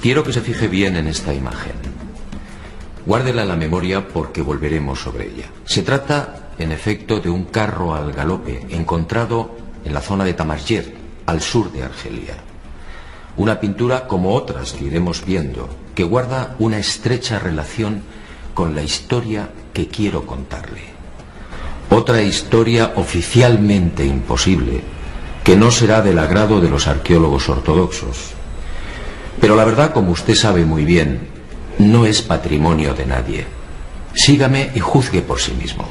Quiero que se fije bien en esta imagen. Guárdela en la memoria porque volveremos sobre ella. Se trata, en efecto, de un carro al galope encontrado en la zona de Tamasyer, al sur de Argelia. Una pintura como otras que iremos viendo, que guarda una estrecha relación con la historia que quiero contarle. Otra historia oficialmente imposible, que no será del agrado de los arqueólogos ortodoxos. Pero la verdad, como usted sabe muy bien, no es patrimonio de nadie. Sígame y juzgue por sí mismo.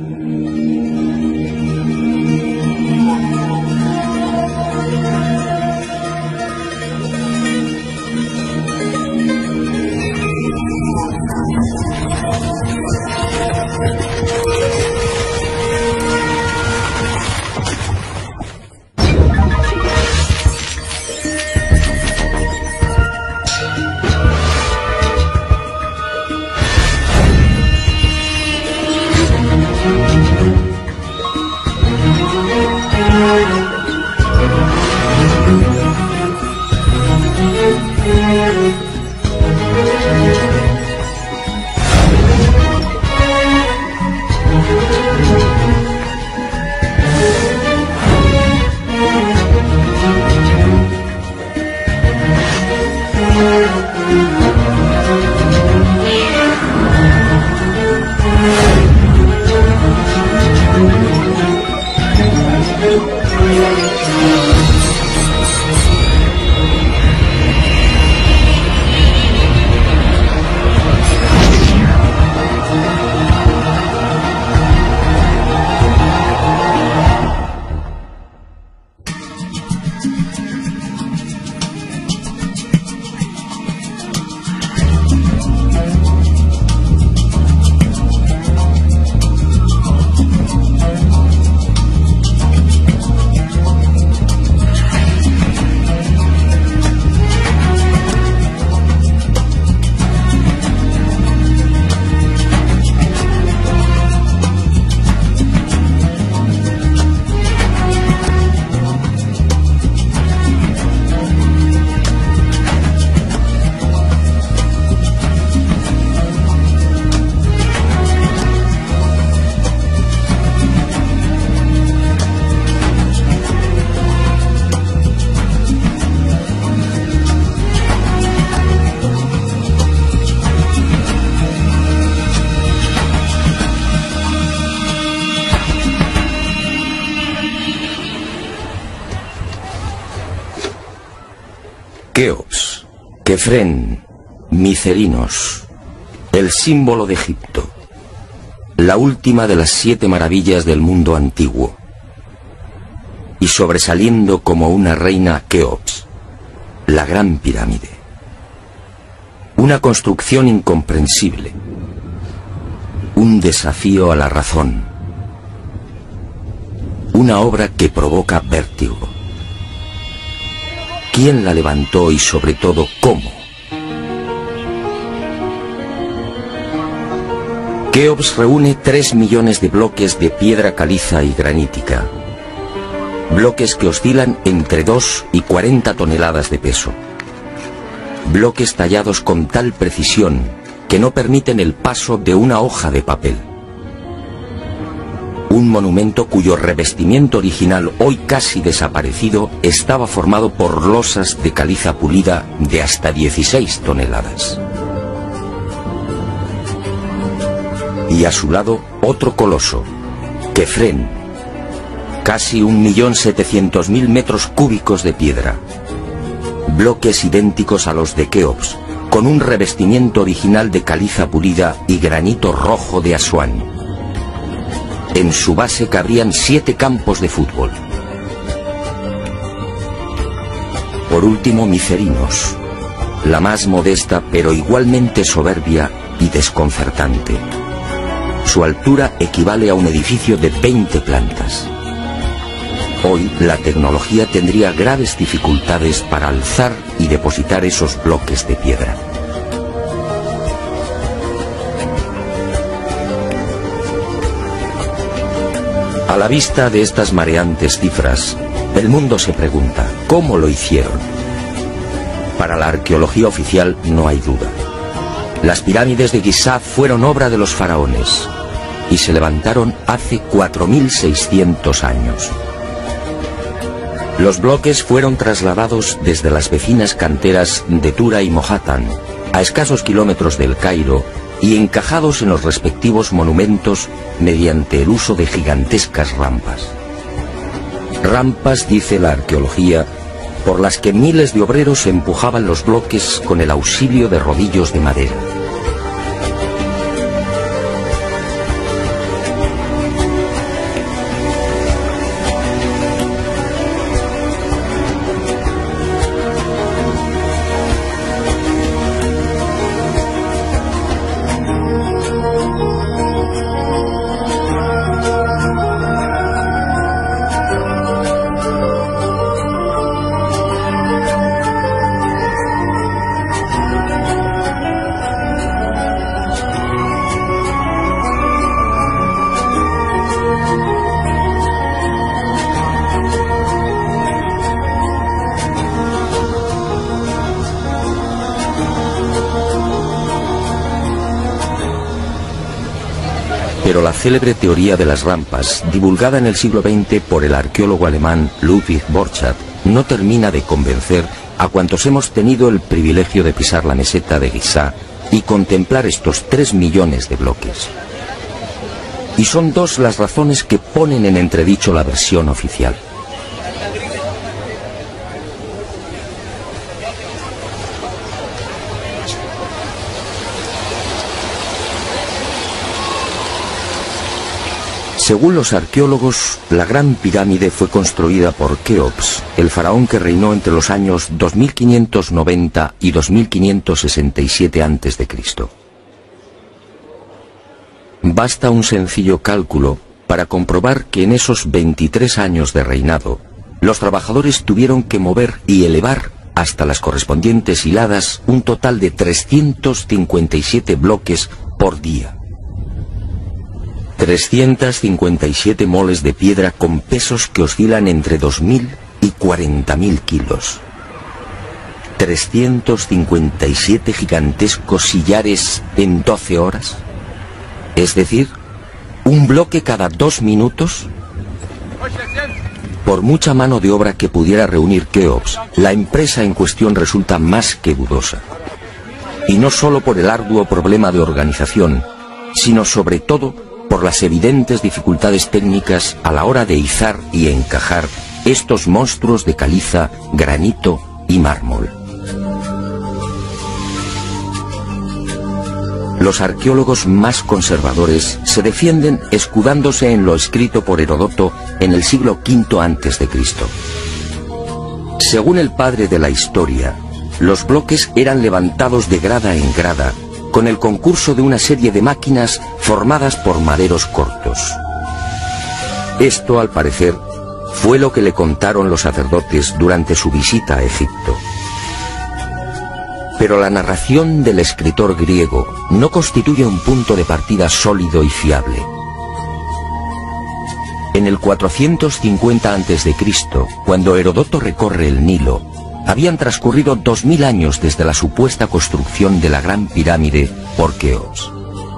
Keops, Kefren, Micerinos, el símbolo de Egipto, la última de las 7 maravillas del mundo antiguo, y sobresaliendo como una reina Keops, la Gran Pirámide. Una construcción incomprensible, un desafío a la razón, una obra que provoca vértigo. ¿Quién la levantó y sobre todo cómo? Keops reúne 3 millones de bloques de piedra caliza y granítica. Bloques que oscilan entre 2 y 40 toneladas de peso. Bloques tallados con tal precisión que no permiten el paso de una hoja de papel. Un monumento cuyo revestimiento original, hoy casi desaparecido, estaba formado por losas de caliza pulida de hasta 16 toneladas. Y a su lado, otro coloso, Kefren, casi 1.700.000 metros cúbicos de piedra. Bloques idénticos a los de Keops, con un revestimiento original de caliza pulida y granito rojo de Asuán. En su base cabrían 7 campos de fútbol. Por último, Micerinos, la más modesta pero igualmente soberbia y desconcertante. Su altura equivale a un edificio de 20 plantas. Hoy la tecnología tendría graves dificultades para alzar y depositar esos bloques de piedra. A la vista de estas mareantes cifras, el mundo se pregunta, ¿cómo lo hicieron? Para la arqueología oficial no hay duda. Las pirámides de Giza fueron obra de los faraones y se levantaron hace 4.600 años. Los bloques fueron trasladados desde las vecinas canteras de Tura y Mohatan, a escasos kilómetros del Cairo, y encajados en los respectivos monumentos mediante el uso de gigantescas rampas. Rampas, dice la arqueología, por las que miles de obreros empujaban los bloques con el auxilio de rodillos de madera. Pero la célebre teoría de las rampas, divulgada en el siglo XX por el arqueólogo alemán Ludwig Borchardt, no termina de convencer a cuantos hemos tenido el privilegio de pisar la meseta de Giza y contemplar estos 3 millones de bloques. Y son dos las razones que ponen en entredicho la versión oficial. Según los arqueólogos, la Gran Pirámide fue construida por Keops, el faraón que reinó entre los años 2590 y 2567 a.C. Basta un sencillo cálculo para comprobar que en esos 23 años de reinado, los trabajadores tuvieron que mover y elevar hasta las correspondientes hiladas un total de 357 bloques por día. 357 moles de piedra con pesos que oscilan entre 2.000 y 40.000 kilos. 357 gigantescos sillares en 12 horas. Es decir, un bloque cada 2 minutos. Por mucha mano de obra que pudiera reunir Keops, la empresa en cuestión resulta más que dudosa. Y no solo por el arduo problema de organización, sino sobre todo por las evidentes dificultades técnicas a la hora de izar y encajar estos monstruos de caliza, granito y mármol. Los arqueólogos más conservadores se defienden escudándose en lo escrito por Heródoto en el siglo V a.C. Según el padre de la historia, los bloques eran levantados de grada en grada, con el concurso de una serie de máquinas formadas por maderos cortos. Esto, al parecer, fue lo que le contaron los sacerdotes durante su visita a Egipto. Pero la narración del escritor griego no constituye un punto de partida sólido y fiable. En el 450 a.C., cuando Heródoto recorre el Nilo, habían transcurrido 2000 años desde la supuesta construcción de la Gran Pirámide por Keops.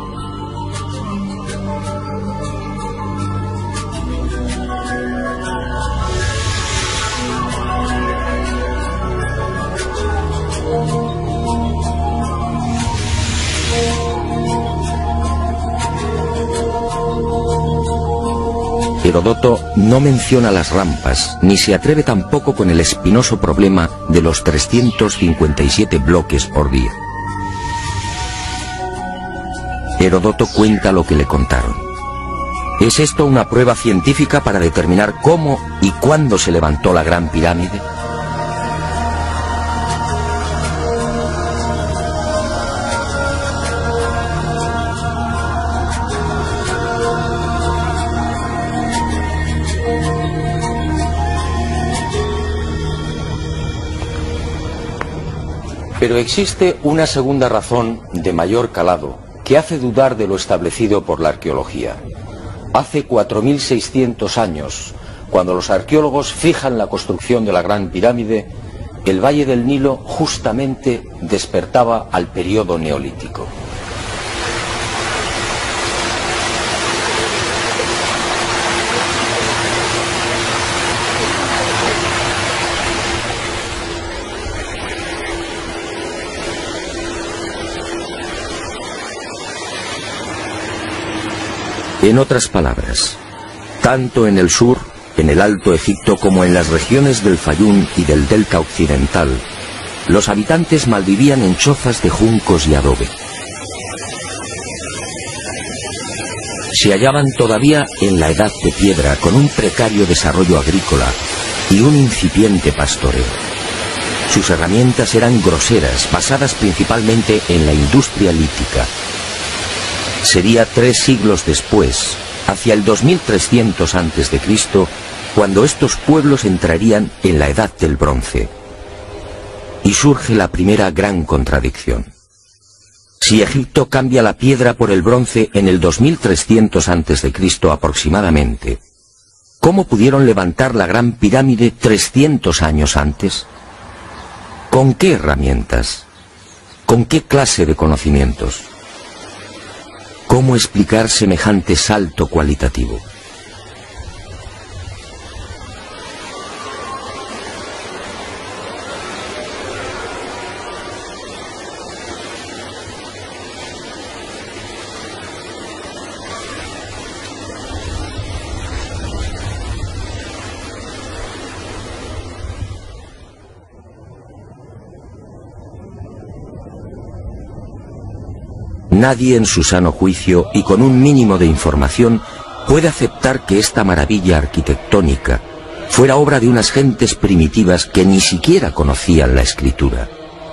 Heródoto no menciona las rampas, ni se atreve tampoco con el espinoso problema de los 357 bloques por día. Heródoto cuenta lo que le contaron. ¿Es esto una prueba científica para determinar cómo y cuándo se levantó la Gran Pirámide? Pero existe una segunda razón de mayor calado que hace dudar de lo establecido por la arqueología. Hace 4.600 años, cuando los arqueólogos fijan la construcción de la Gran Pirámide, el Valle del Nilo justamente despertaba al periodo neolítico. En otras palabras, tanto en el sur, en el Alto Egipto, como en las regiones del Fayum y del Delta Occidental, los habitantes malvivían en chozas de juncos y adobe. Se hallaban todavía en la Edad de Piedra, con un precario desarrollo agrícola y un incipiente pastoreo. Sus herramientas eran groseras, basadas principalmente en la industria lítica. Sería 3 siglos después, hacia el 2300 a.C., cuando estos pueblos entrarían en la Edad del Bronce. Y surge la primera gran contradicción. Si Egipto cambia la piedra por el bronce en el 2300 a.C. aproximadamente, ¿cómo pudieron levantar la Gran Pirámide 300 años antes? ¿Con qué herramientas? ¿Con qué clase de conocimientos? ¿Cómo explicar semejante salto cualitativo? Nadie en su sano juicio y con un mínimo de información puede aceptar que esta maravilla arquitectónica fuera obra de unas gentes primitivas que ni siquiera conocían la escritura.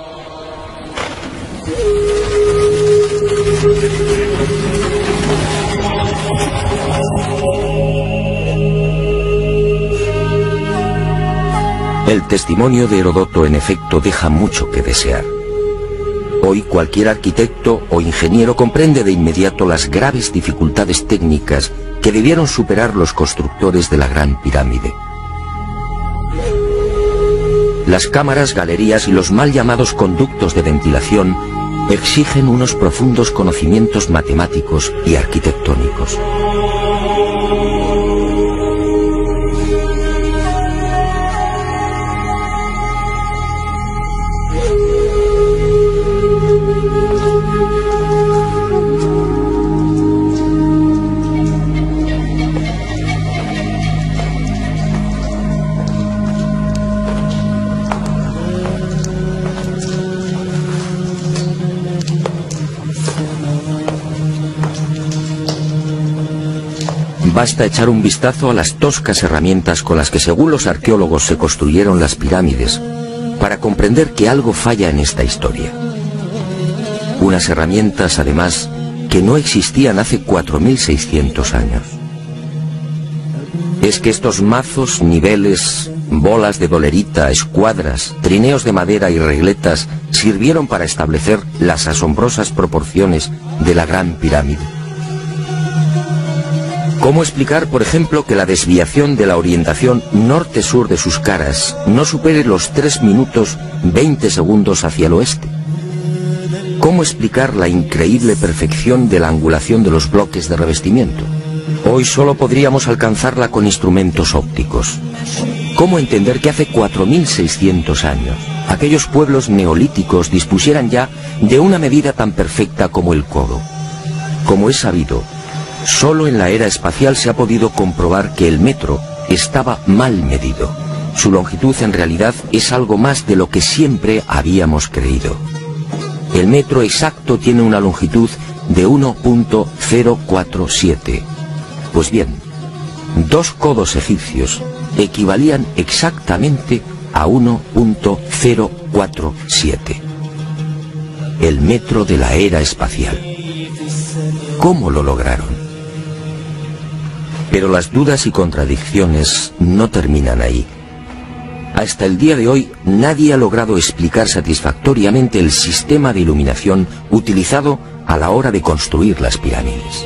El testimonio de Heródoto, en efecto, deja mucho que desear. Hoy cualquier arquitecto o ingeniero comprende de inmediato las graves dificultades técnicas que debieron superar los constructores de la Gran Pirámide. Las cámaras, galerías y los mal llamados conductos de ventilación exigen unos profundos conocimientos matemáticos y arquitectónicos. Basta echar un vistazo a las toscas herramientas con las que, según los arqueólogos, se construyeron las pirámides, para comprender que algo falla en esta historia. Unas herramientas, además, que no existían hace 4600 años. Es que estos mazos, niveles, bolas de dolerita, escuadras, trineos de madera y regletas sirvieron para establecer las asombrosas proporciones de la Gran Pirámide. ¿Cómo explicar, por ejemplo, que la desviación de la orientación norte-sur de sus caras no supere los 3 minutos 20 segundos hacia el oeste? ¿Cómo explicar la increíble perfección de la angulación de los bloques de revestimiento? Hoy solo podríamos alcanzarla con instrumentos ópticos. ¿Cómo entender que hace 4600 años aquellos pueblos neolíticos dispusieran ya de una medida tan perfecta como el codo? Como es sabido, solo en la era espacial se ha podido comprobar que el metro estaba mal medido. Su longitud en realidad es algo más de lo que siempre habíamos creído. El metro exacto tiene una longitud de 1.047. Pues bien, 2 codos egipcios equivalían exactamente a 1.047. El metro de la era espacial. ¿Cómo lo lograron? Pero las dudas y contradicciones no terminan ahí. Hasta el día de hoy nadie ha logrado explicar satisfactoriamente el sistema de iluminación utilizado a la hora de construir las pirámides.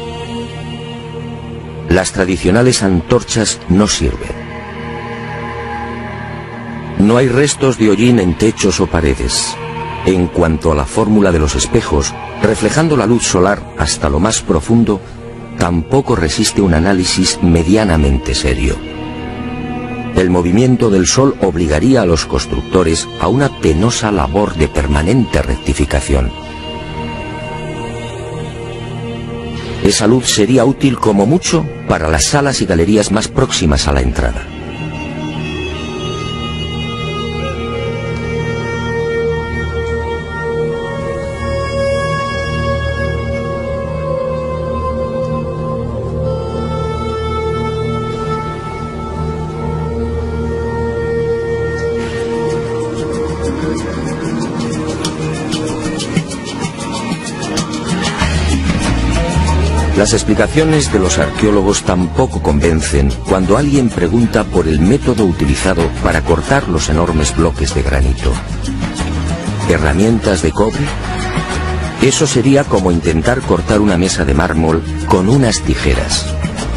Las tradicionales antorchas no sirven. No hay restos de hollín en techos o paredes. En cuanto a la fórmula de los espejos, reflejando la luz solar hasta lo más profundo, tampoco resiste un análisis medianamente serio. El movimiento del Sol obligaría a los constructores a una penosa labor de permanente rectificación. Esa luz sería útil como mucho para las salas y galerías más próximas a la entrada. Las explicaciones de los arqueólogos tampoco convencen cuando alguien pregunta por el método utilizado para cortar los enormes bloques de granito. ¿Herramientas de cobre? Eso sería como intentar cortar una mesa de mármol con unas tijeras.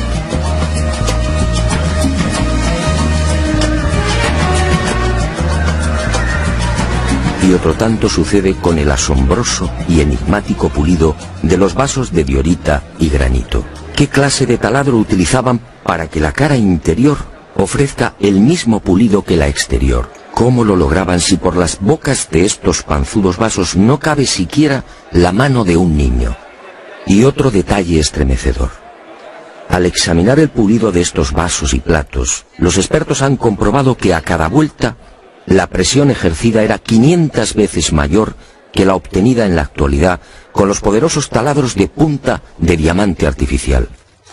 Y otro tanto sucede con el asombroso y enigmático pulido de los vasos de diorita y granito. ¿Qué clase de taladro utilizaban para que la cara interior ofrezca el mismo pulido que la exterior? ¿Cómo lo lograban si por las bocas de estos panzudos vasos no cabe siquiera la mano de un niño? Y otro detalle estremecedor. Al examinar el pulido de estos vasos y platos, los expertos han comprobado que a cada vuelta la presión ejercida era 500 veces mayor que la obtenida en la actualidad con los poderosos taladros de punta de diamante artificial.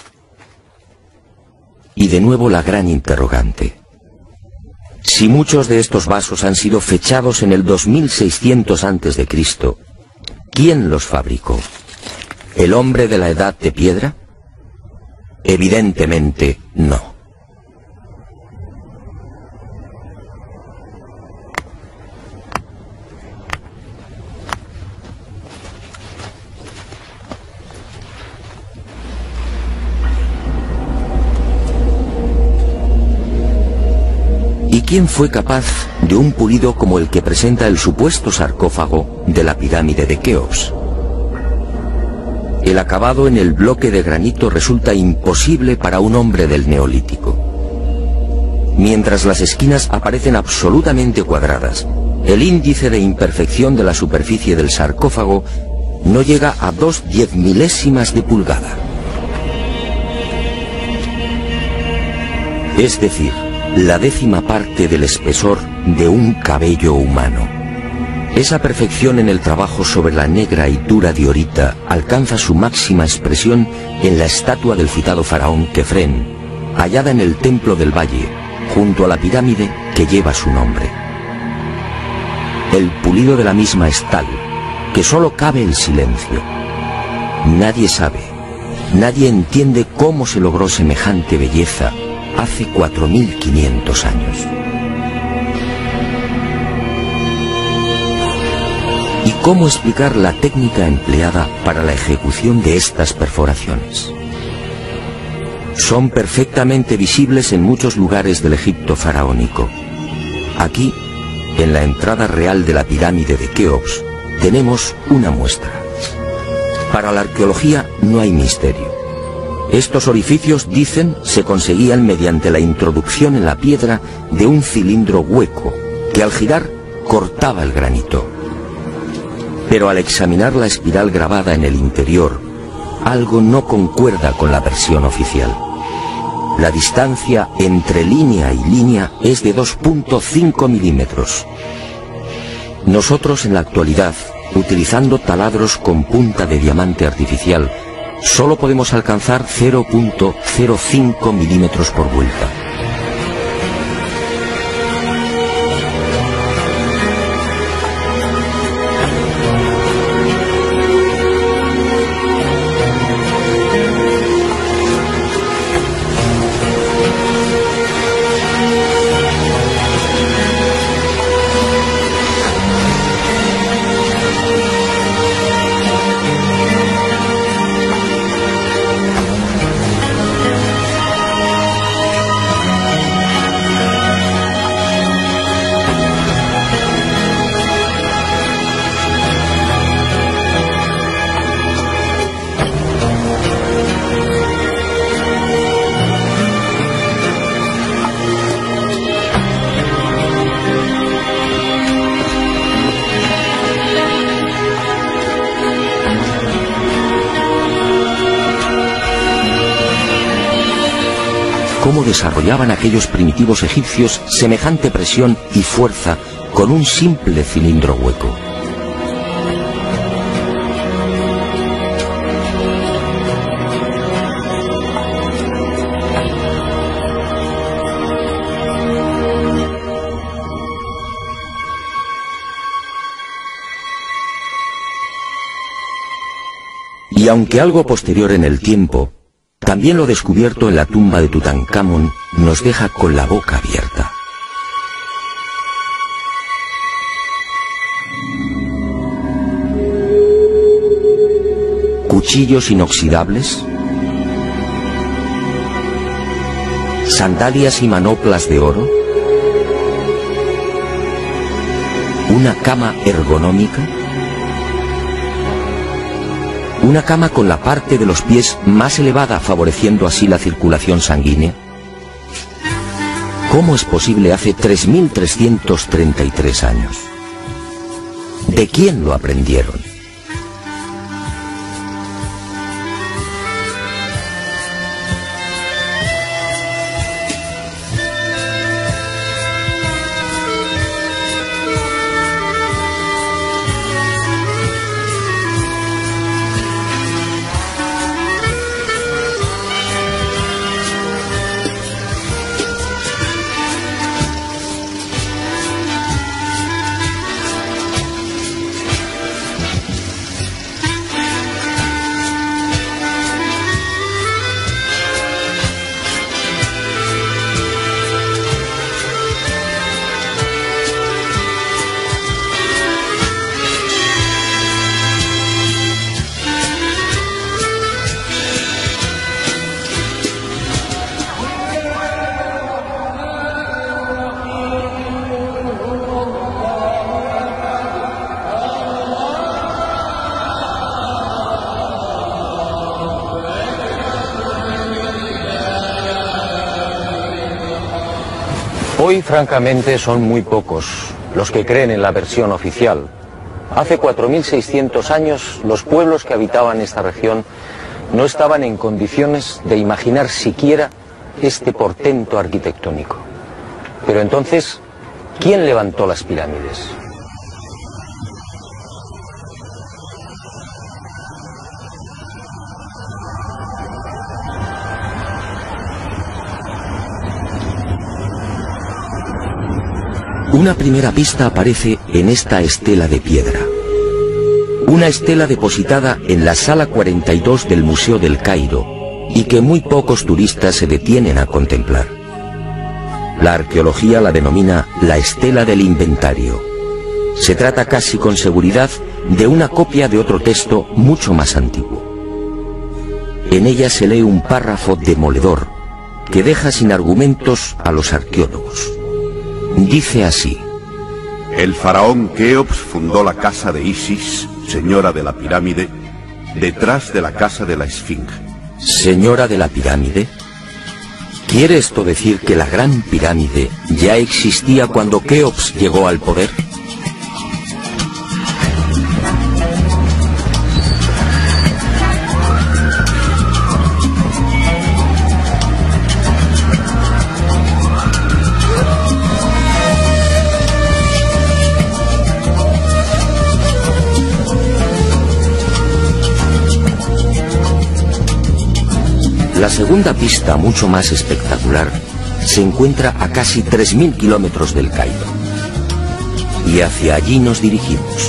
Y de nuevo la gran interrogante. Si muchos de estos vasos han sido fechados en el 2600 a.C., ¿quién los fabricó? ¿El hombre de la edad de piedra? Evidentemente no. ¿Y quién fue capaz de un pulido como el que presenta el supuesto sarcófago de la pirámide de Keops? El acabado en el bloque de granito resulta imposible para un hombre del Neolítico. Mientras las esquinas aparecen absolutamente cuadradas, el índice de imperfección de la superficie del sarcófago no llega a 2/10 de pulgada. Es decir, la 10ª parte del espesor de un cabello humano. Esa perfección en el trabajo sobre la negra y dura diorita alcanza su máxima expresión en la estatua del citado faraón Kefren, hallada en el Templo del Valle, junto a la pirámide que lleva su nombre. El pulido de la misma es tal que solo cabe el silencio. Nadie sabe, nadie entiende cómo se logró semejante belleza hace 4500 años. ¿Y cómo explicar la técnica empleada para la ejecución de estas perforaciones? Son perfectamente visibles en muchos lugares del Egipto faraónico. Aquí, en la entrada real de la pirámide de Keops, tenemos una muestra. Para la arqueología no hay misterio. Estos orificios, dicen, se conseguían mediante la introducción en la piedra de un cilindro hueco que al girar cortaba el granito. Pero al examinar la espiral grabada en el interior, algo no concuerda con la versión oficial. La distancia entre línea y línea es de 2.5 milímetros. Nosotros en la actualidad, utilizando taladros con punta de diamante artificial, solo podemos alcanzar 0.05 milímetros por vuelta. cómo desarrollaban aquellos primitivos egipcios semejante presión y fuerza con un simple cilindro hueco. Y aunque algo posterior en el tiempo, también lo descubierto en la tumba de Tutankamón nos deja con la boca abierta. Cuchillos inoxidables, sandalias y manoplas de oro, una cama ergonómica, una cama con la parte de los pies más elevada, favoreciendo así la circulación sanguínea. ¿Cómo es posible hace 3.333 años? ¿De quién lo aprendieron? Hoy, francamente, son muy pocos los que creen en la versión oficial. Hace 4.600 años, los pueblos que habitaban esta región no estaban en condiciones de imaginar siquiera este portento arquitectónico. Pero entonces, ¿quién levantó las pirámides? Una primera pista aparece en esta estela de piedra. Una estela depositada en la sala 42 del Museo del Cairo y que muy pocos turistas se detienen a contemplar. La arqueología la denomina la estela del inventario. Se trata casi con seguridad de una copia de otro texto mucho más antiguo. En ella se lee un párrafo demoledor que deja sin argumentos a los arqueólogos. Dice así: el faraón Keops fundó la casa de Isis, señora de la pirámide, detrás de la casa de la Esfinge. ¿Señora de la pirámide? ¿Quiere esto decir que la Gran Pirámide ya existía cuando Keops llegó al poder? La segunda pista, mucho más espectacular, se encuentra a casi 3.000 kilómetros del Cairo. Y hacia allí nos dirigimos.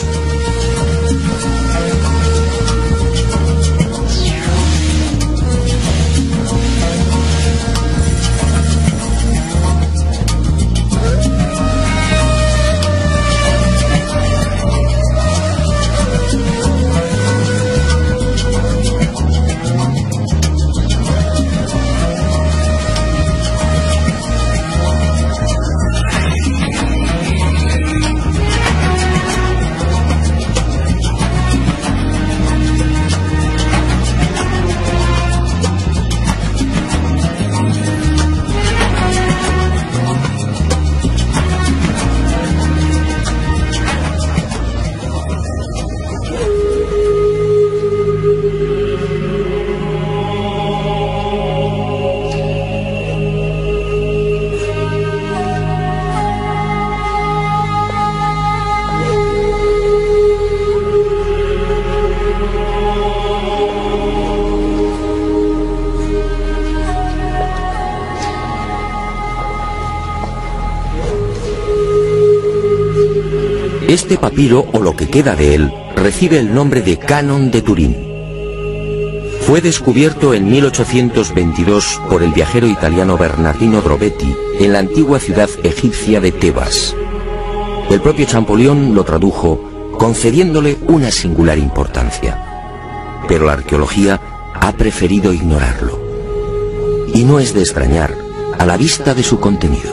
Este papiro, o lo que queda de él, recibe el nombre de Canon de Turín. Fue descubierto en 1822 por el viajero italiano Bernardino Drobetti en la antigua ciudad egipcia de Tebas. El propio Champollion lo tradujo, concediéndole una singular importancia. Pero la arqueología ha preferido ignorarlo. Y no es de extrañar a la vista de su contenido.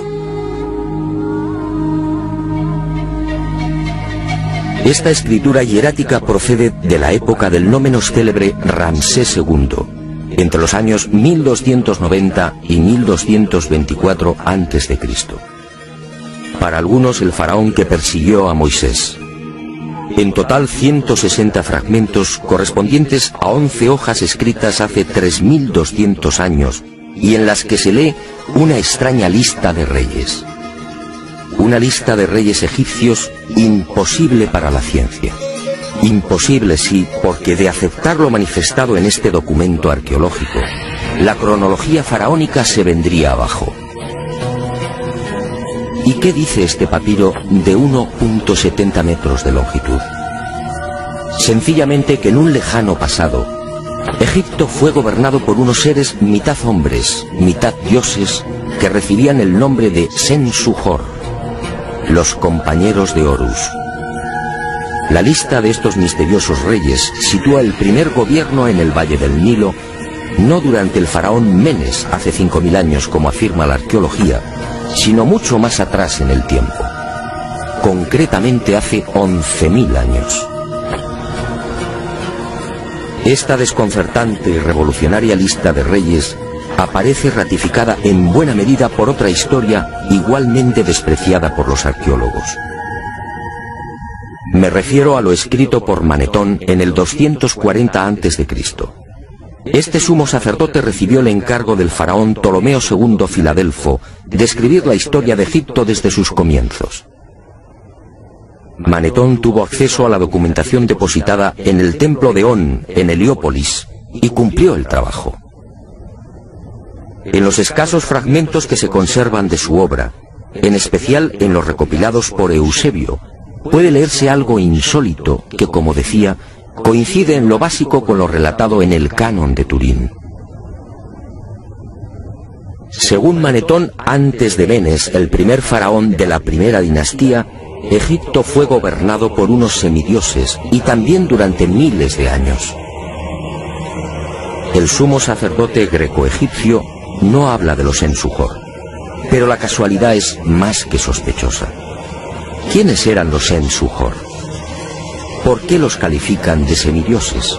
Esta escritura hierática procede de la época del no menos célebre Ramsés II, entre los años 1290 y 1224 a.C. Para algunos, el faraón que persiguió a Moisés. En total, 160 fragmentos correspondientes a 11 hojas escritas hace 3200 años y en las que se lee una extraña lista de reyes. Una lista de reyes egipcios imposible para la ciencia. Imposible, sí, porque de aceptar lo manifestado en este documento arqueológico, la cronología faraónica se vendría abajo. ¿Y qué dice este papiro de 1,70 metros de longitud? Sencillamente que en un lejano pasado, Egipto fue gobernado por unos seres mitad hombres, mitad dioses, que recibían el nombre de Sen-Suhor, los compañeros de Horus. La lista de estos misteriosos reyes sitúa el primer gobierno en el Valle del Nilo, no durante el faraón Menes hace 5000 años como afirma la arqueología, sino mucho más atrás en el tiempo, concretamente hace 11.000 años. Esta desconcertante y revolucionaria lista de reyes aparece ratificada en buena medida por otra historia igualmente despreciada por los arqueólogos. Me refiero a lo escrito por Manetón en el 240 a.C. Este sumo sacerdote recibió el encargo del faraón Ptolomeo II Filadelfo de escribir la historia de Egipto desde sus comienzos. Manetón tuvo acceso a la documentación depositada en el templo de On, en Heliópolis, y cumplió el trabajo. En los escasos fragmentos que se conservan de su obra, en especial en los recopilados por Eusebio, puede leerse algo insólito que, como decía, coincide en lo básico con lo relatado en el Canon de Turín. Según Manetón, antes de Menes, el primer faraón de la primera dinastía, Egipto fue gobernado por unos semidioses y también durante miles de años. El sumo sacerdote greco-egipcio no habla de los Sen-Suhor, pero la casualidad es más que sospechosa. ¿Quiénes eran los Sen-Suhor? ¿Por qué los califican de semidioses?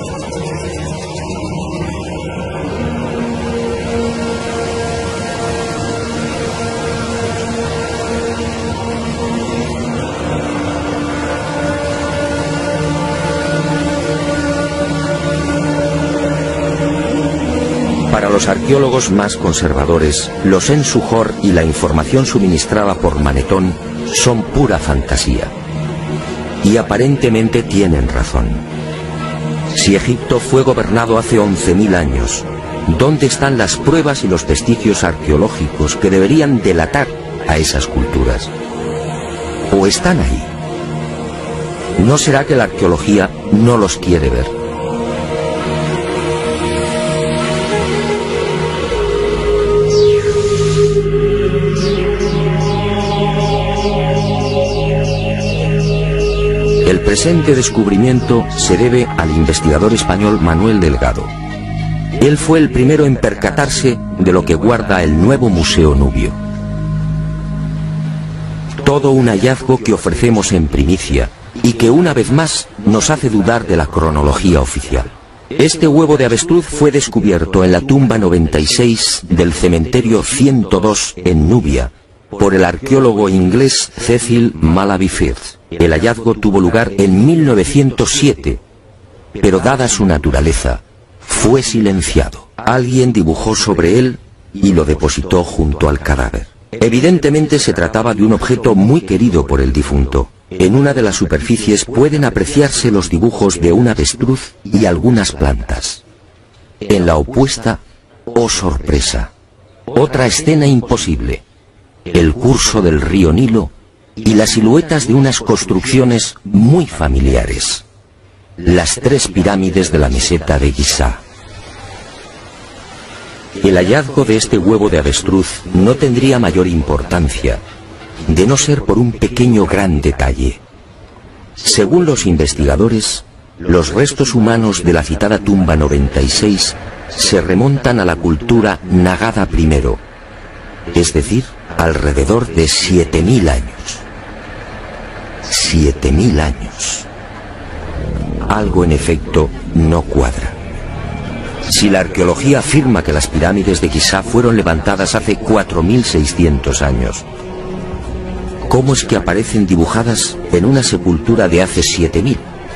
Para los arqueólogos más conservadores, los Sen-Suhor y la información suministrada por Manetón son pura fantasía. Y aparentemente tienen razón. Si Egipto fue gobernado hace 11.000 años, ¿dónde están las pruebas y los vestigios arqueológicos que deberían delatar a esas culturas? ¿O están ahí? ¿No será que la arqueología no los quiere ver? El presente descubrimiento se debe al investigador español Manuel Delgado. Él fue el primero en percatarse de lo que guarda el nuevo Museo Nubio. Todo un hallazgo que ofrecemos en primicia y que una vez más nos hace dudar de la cronología oficial. Este huevo de avestruz fue descubierto en la tumba 96 del cementerio 102 en Nubia por el arqueólogo inglés Cecil Malaby Firth. El hallazgo tuvo lugar en 1907, pero dada su naturaleza, fue silenciado. Alguien dibujó sobre él y lo depositó junto al cadáver. Evidentemente se trataba de un objeto muy querido por el difunto. En una de las superficies pueden apreciarse los dibujos de un avestruz y algunas plantas. En la opuesta, oh sorpresa, otra escena imposible: el curso del río Nilo y las siluetas de unas construcciones muy familiares. Las 3 pirámides de la meseta de Giza. El hallazgo de este huevo de avestruz no tendría mayor importancia, de no ser por un pequeño gran detalle. Según los investigadores, los restos humanos de la citada tumba 96 se remontan a la cultura Nagada I, es decir, alrededor de 7000 años. 7000 años. Algo en efecto no cuadra. Si la arqueología afirma que las pirámides de Giza fueron levantadas hace 4600 años, ¿cómo es que aparecen dibujadas en una sepultura de hace 7000?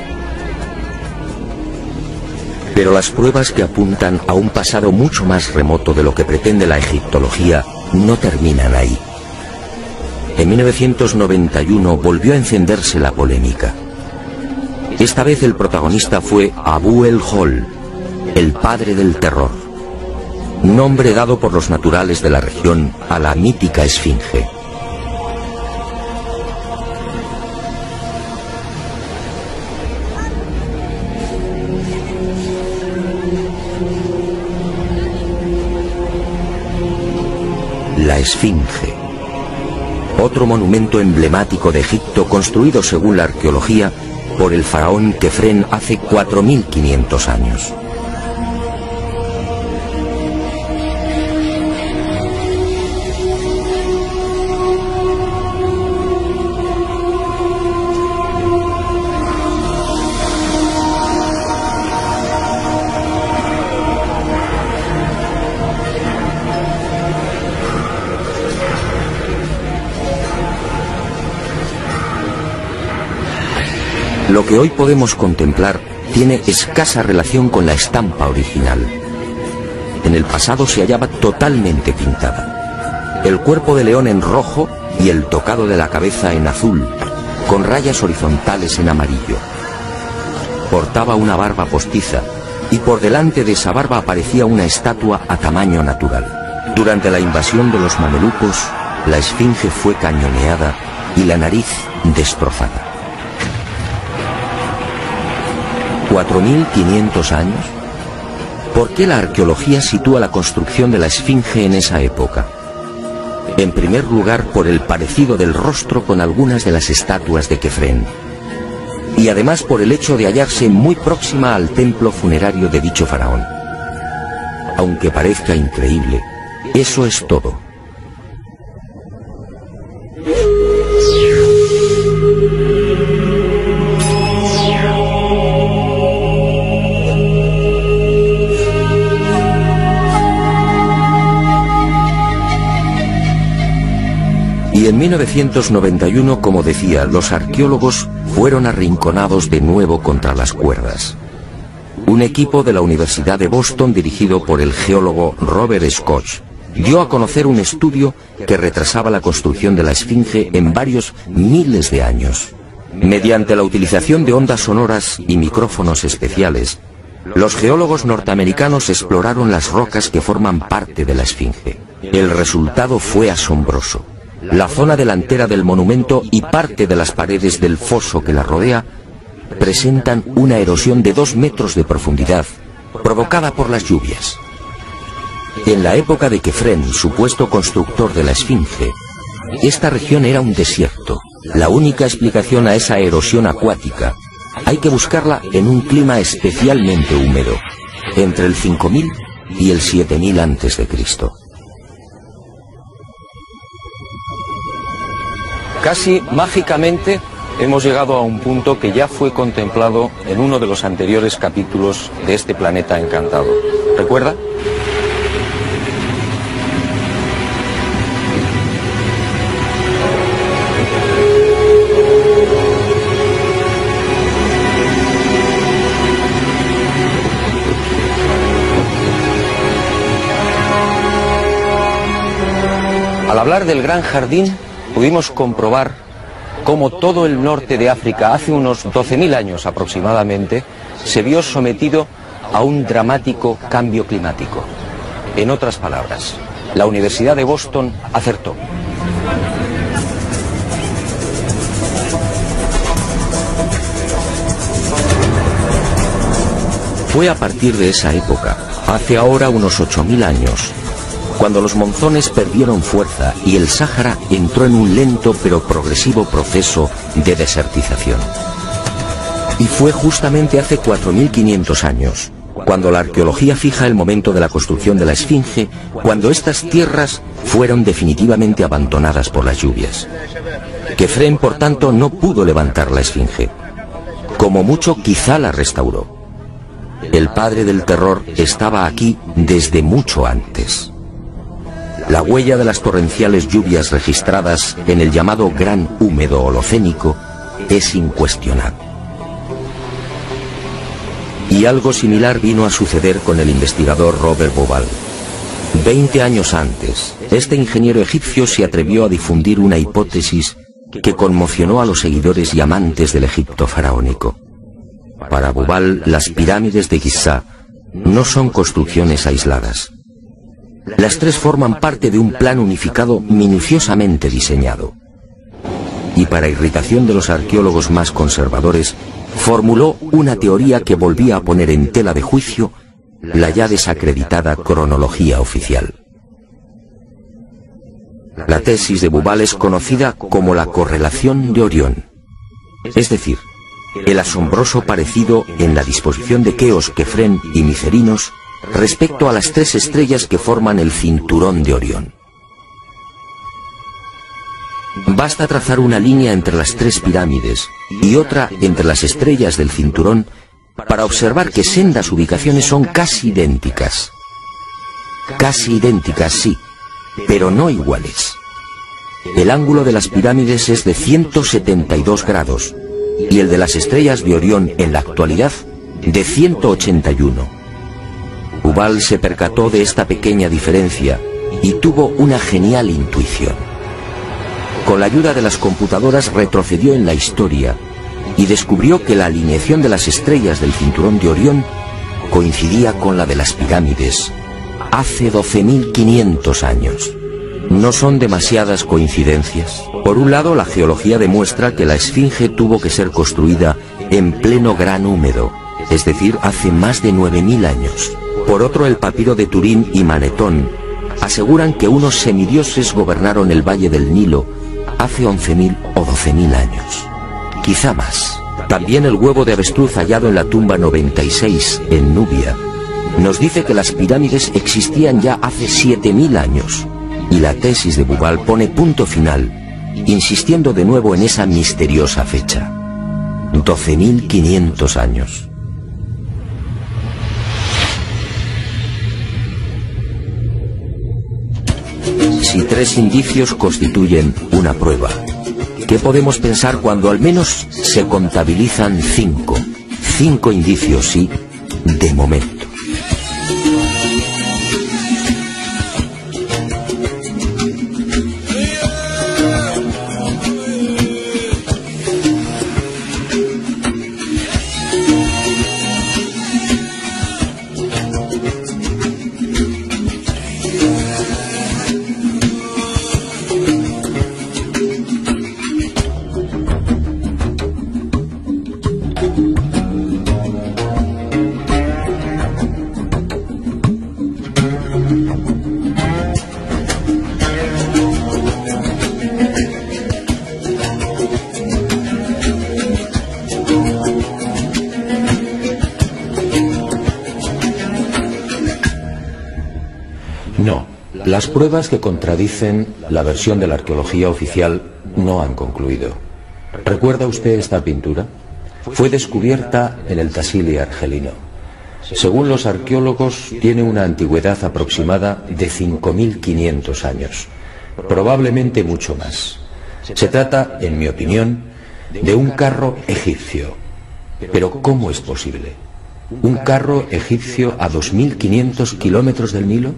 Pero las pruebas que apuntan a un pasado mucho más remoto de lo que pretende la egiptología no terminan ahí. En 1991 volvió a encenderse la polémica. Esta vez el protagonista fue Abu el-Hol, el padre del terror, nombre dado por los naturales de la región a la mítica esfinge. La esfinge, otro monumento emblemático de Egipto construido según la arqueología por el faraón Kefren hace 4500 años. Lo que hoy podemos contemplar tiene escasa relación con la estampa original. En el pasado se hallaba totalmente pintada. El cuerpo de león en rojo y el tocado de la cabeza en azul, con rayas horizontales en amarillo. Portaba una barba postiza y por delante de esa barba aparecía una estatua a tamaño natural. Durante la invasión de los mamelucos, la esfinge fue cañoneada y la nariz destrozada. 4500 años. ¿Por qué la arqueología sitúa la construcción de la esfinge en esa época? En primer lugar, por el parecido del rostro con algunas de las estatuas de Kefren, y además por el hecho de hallarse muy próxima al templo funerario de dicho faraón. Aunque parezca increíble, eso es todo. Y en 1991, como decía, los arqueólogos fueron arrinconados de nuevo contra las cuerdas. Un equipo de la Universidad de Boston, dirigido por el geólogo Robert Scott, dio a conocer un estudio que retrasaba la construcción de la esfinge en varios miles de años. Mediante la utilización de ondas sonoras y micrófonos especiales, los geólogos norteamericanos exploraron las rocas que forman parte de la esfinge. El resultado fue asombroso. La zona delantera del monumento y parte de las paredes del foso que la rodea presentan una erosión de 2 metros de profundidad, provocada por las lluvias. En la época de Kefren, supuesto constructor de la esfinge, esta región era un desierto. La única explicación a esa erosión acuática hay que buscarla en un clima especialmente húmedo, entre el 5000 y el 7000 a.C. Casi mágicamente hemos llegado a un punto que ya fue contemplado en uno de los anteriores capítulos de este planeta encantado. ¿Recuerda? Al hablar del Gran Jardín, pudimos comprobar cómo todo el norte de África, hace unos 12.000 años aproximadamente, se vio sometido a un dramático cambio climático. En otras palabras, la Universidad de Boston acertó. Fue a partir de esa época, hace ahora unos 8000 años, cuando los monzones perdieron fuerza y el Sáhara entró en un lento pero progresivo proceso de desertización. Y fue justamente hace 4500 años, cuando la arqueología fija el momento de la construcción de la Esfinge, cuando estas tierras fueron definitivamente abandonadas por las lluvias. Kefren, por tanto, no pudo levantar la Esfinge. Como mucho, quizá la restauró. El padre del terror estaba aquí desde mucho antes. La huella de las torrenciales lluvias registradas en el llamado Gran Húmedo Holocénico es incuestionable. Y algo similar vino a suceder con el investigador Robert Bauval. 20 años antes, este ingeniero egipcio se atrevió a difundir una hipótesis que conmocionó a los seguidores y amantes del Egipto faraónico. Para Bauval, las pirámides de Giza no son construcciones aisladas. Las tres forman parte de un plan unificado minuciosamente diseñado. Y para irritación de los arqueólogos más conservadores, formuló una teoría que volvía a poner en tela de juicio la ya desacreditada cronología oficial. La tesis de Bauval es conocida como la correlación de Orión, es decir, el asombroso parecido en la disposición de Keos, Kefren y Micerinos respecto a las tres estrellas que forman el cinturón de Orión. Basta trazar una línea entre las tres pirámides y otra entre las estrellas del cinturón para observar que sendas ubicaciones son casi idénticas. Casi idénticas, sí, pero no iguales. El ángulo de las pirámides es de 172 grados y el de las estrellas de Orión en la actualidad de 181. Bauval se percató de esta pequeña diferencia y tuvo una genial intuición. Con la ayuda de las computadoras retrocedió en la historia y descubrió que la alineación de las estrellas del cinturón de Orión coincidía con la de las pirámides hace 12.500 años. No son demasiadas coincidencias. Por un lado, la geología demuestra que la Esfinge tuvo que ser construida en pleno Gran Húmedo, es decir, hace más de 9.000 años. Por otro, el papiro de Turín y Manetón aseguran que unos semidioses gobernaron el valle del Nilo hace 11.000 o 12.000 años. Quizá más. También el huevo de avestruz hallado en la tumba 96 en Nubia nos dice que las pirámides existían ya hace 7.000 años. Y la tesis de Bauval pone punto final, insistiendo de nuevo en esa misteriosa fecha. 12.500 años. Si tres indicios constituyen una prueba, ¿qué podemos pensar cuando al menos se contabilizan 5? 5 indicios, sí, de momento. No, las pruebas que contradicen la versión de la arqueología oficial no han concluido. ¿Recuerda usted esta pintura? Fue descubierta en el Tassili argelino. Según los arqueólogos, tiene una antigüedad aproximada de 5.500 años, probablemente mucho más. Se trata, en mi opinión, de un carro egipcio. Pero ¿cómo es posible? ¿Un carro egipcio a 2.500 kilómetros del Nilo?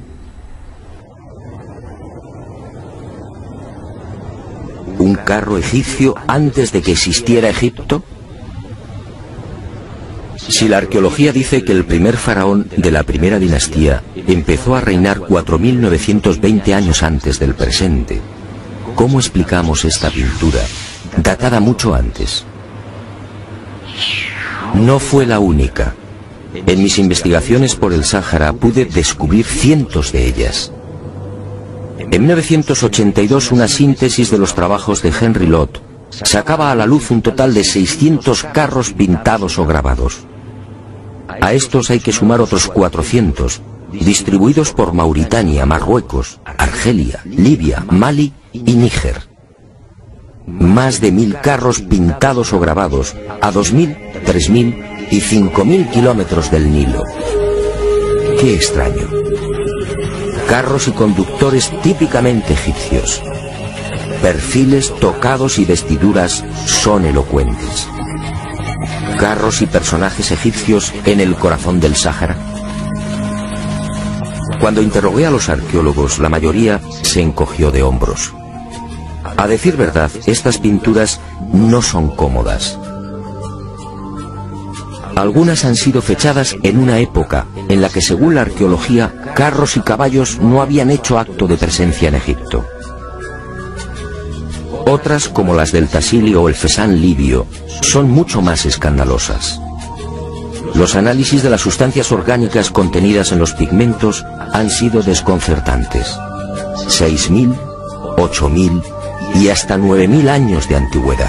¿Un carro egipcio antes de que existiera Egipto? Si la arqueología dice que el primer faraón de la primera dinastía empezó a reinar 4.920 años antes del presente, ¿cómo explicamos esta pintura, datada mucho antes? No fue la única. En mis investigaciones por el Sáhara pude descubrir cientos de ellas. En 1982, una síntesis de los trabajos de Henry Lott sacaba a la luz un total de 600 carros pintados o grabados. A estos hay que sumar otros 400, distribuidos por Mauritania, Marruecos, Argelia, Libia, Mali y Níger. Más de 1000 carros pintados o grabados a 2000, 3000 y 5000 kilómetros del Nilo. ¡Qué extraño! Carros y conductores típicamente egipcios. Perfiles, tocados y vestiduras son elocuentes. Carros y personajes egipcios en el corazón del Sáhara. Cuando interrogué a los arqueólogos, la mayoría se encogió de hombros. A decir verdad, estas pinturas no son cómodas. Algunas han sido fechadas en una época en la que, según la arqueología, carros y caballos no habían hecho acto de presencia en Egipto. Otras, como las del Tassili o el Fesán libio, son mucho más escandalosas. Los análisis de las sustancias orgánicas contenidas en los pigmentos han sido desconcertantes. 6000, 8000 y hasta 9000 años de antigüedad.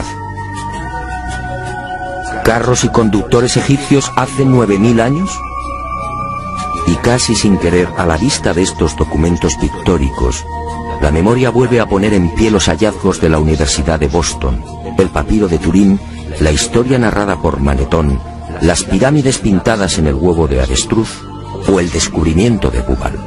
¿Carros y conductores egipcios hace 9000 años? Y casi sin querer, a la vista de estos documentos pictóricos, la memoria vuelve a poner en pie los hallazgos de la Universidad de Boston, el papiro de Turín, la historia narrada por Manetón, las pirámides pintadas en el huevo de avestruz o el descubrimiento de Bubal.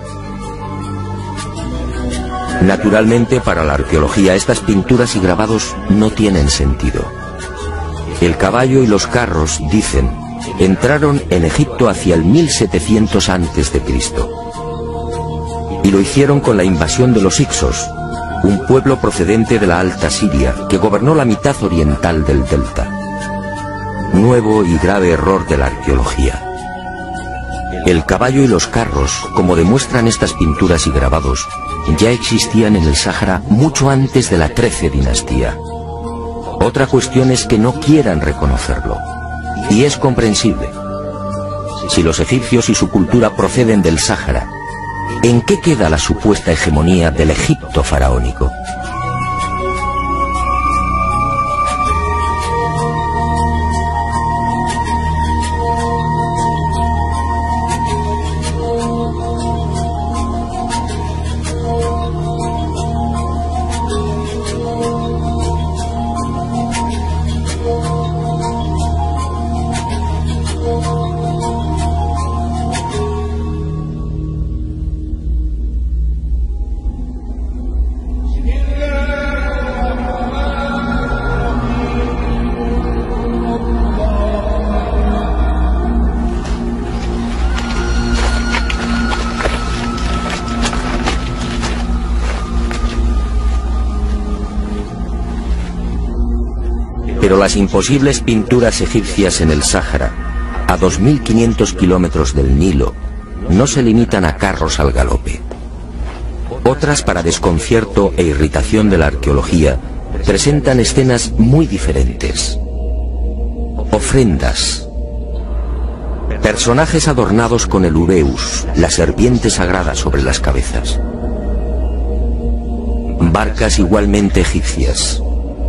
Naturalmente, para la arqueología, estas pinturas y grabados no tienen sentido. El caballo y los carros, dicen, entraron en Egipto hacia el 1700 a.C. Y lo hicieron con la invasión de los Hicsos, un pueblo procedente de la Alta Siria que gobernó la mitad oriental del delta. Nuevo y grave error de la arqueología. El caballo y los carros, como demuestran estas pinturas y grabados, ya existían en el Sáhara mucho antes de la XIII dinastía. Otra cuestión es que no quieran reconocerlo, y es comprensible. Si los egipcios y su cultura proceden del Sáhara, ¿en qué queda la supuesta hegemonía del Egipto faraónico? Pero las imposibles pinturas egipcias en el Sáhara, a 2500 kilómetros del Nilo, no se limitan a carros al galope. Otras, para desconcierto e irritación de la arqueología, presentan escenas muy diferentes. Ofrendas. Personajes adornados con el ureus, la serpiente sagrada sobre las cabezas. Barcas igualmente egipcias.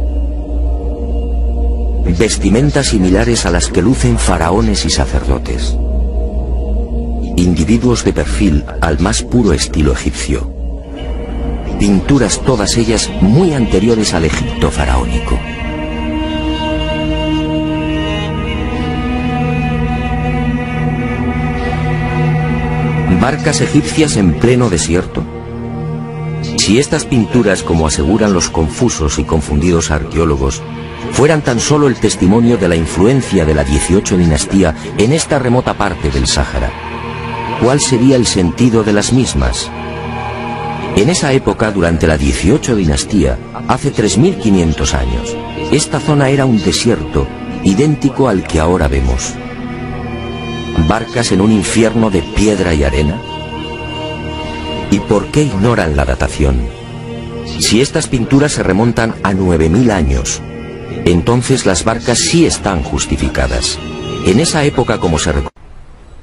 Vestimentas similares a las que lucen faraones y sacerdotes. Individuos de perfil al más puro estilo egipcio. Pinturas todas ellas muy anteriores al Egipto faraónico. ¿Barcas egipcias en pleno desierto? Si estas pinturas, como aseguran los confusos y confundidos arqueólogos, fueran tan solo el testimonio de la influencia de la 18 dinastía en esta remota parte del Sáhara, ¿cuál sería el sentido de las mismas? En esa época, durante la 18 dinastía, hace 3500 años, esta zona era un desierto idéntico al que ahora vemos. ¿Barcas en un infierno de piedra y arena? ¿Y por qué ignoran la datación? Si estas pinturas se remontan a 9000 años, entonces las barcas sí están justificadas. En esa época, como se recuerda,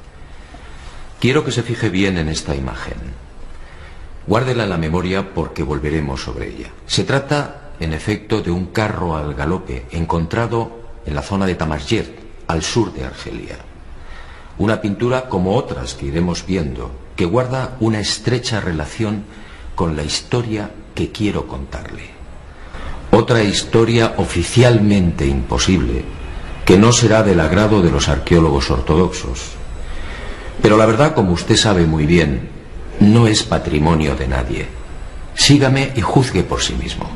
Quiero que se fije bien en esta imagen. Guárdela en la memoria porque volveremos sobre ella. Se trata, en efecto, de un carro al galope encontrado en la zona de Tamasjer, al sur de Argelia. Una pintura como otras que iremos viendo, que guarda una estrecha relación con la historia que quiero contarle. Otra historia oficialmente imposible, que no será del agrado de los arqueólogos ortodoxos. Pero la verdad, como usted sabe muy bien, no es patrimonio de nadie. Sígame y juzgue por sí mismo.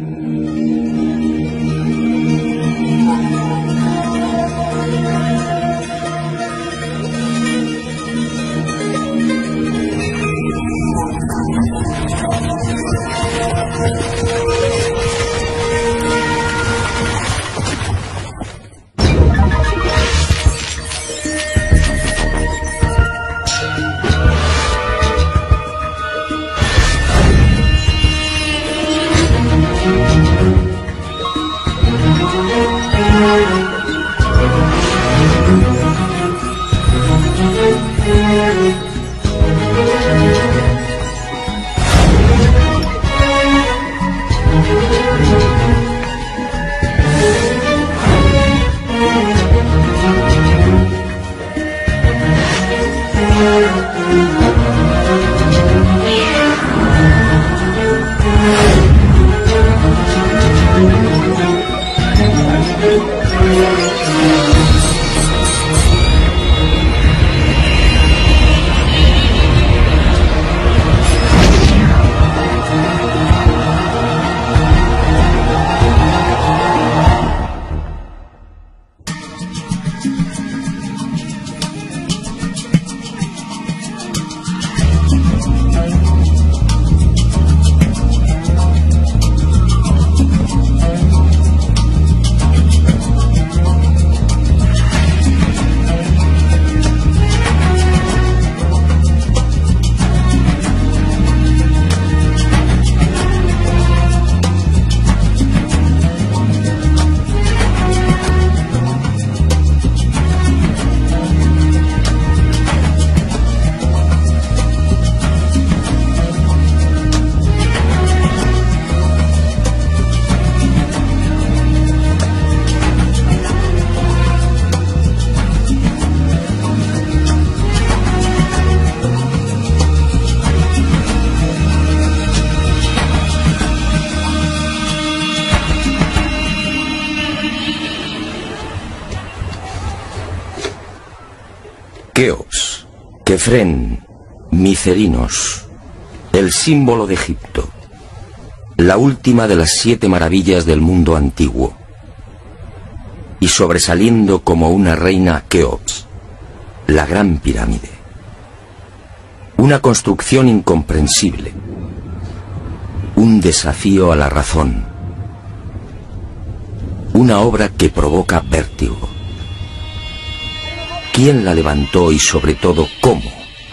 Keops, Kefren, Micerinos, el símbolo de Egipto, la última de las 7 maravillas del mundo antiguo, y sobresaliendo como una reina Keops, la gran pirámide. Una construcción incomprensible, un desafío a la razón, una obra que provoca vértigo. ¿Quién la levantó y sobre todo cómo?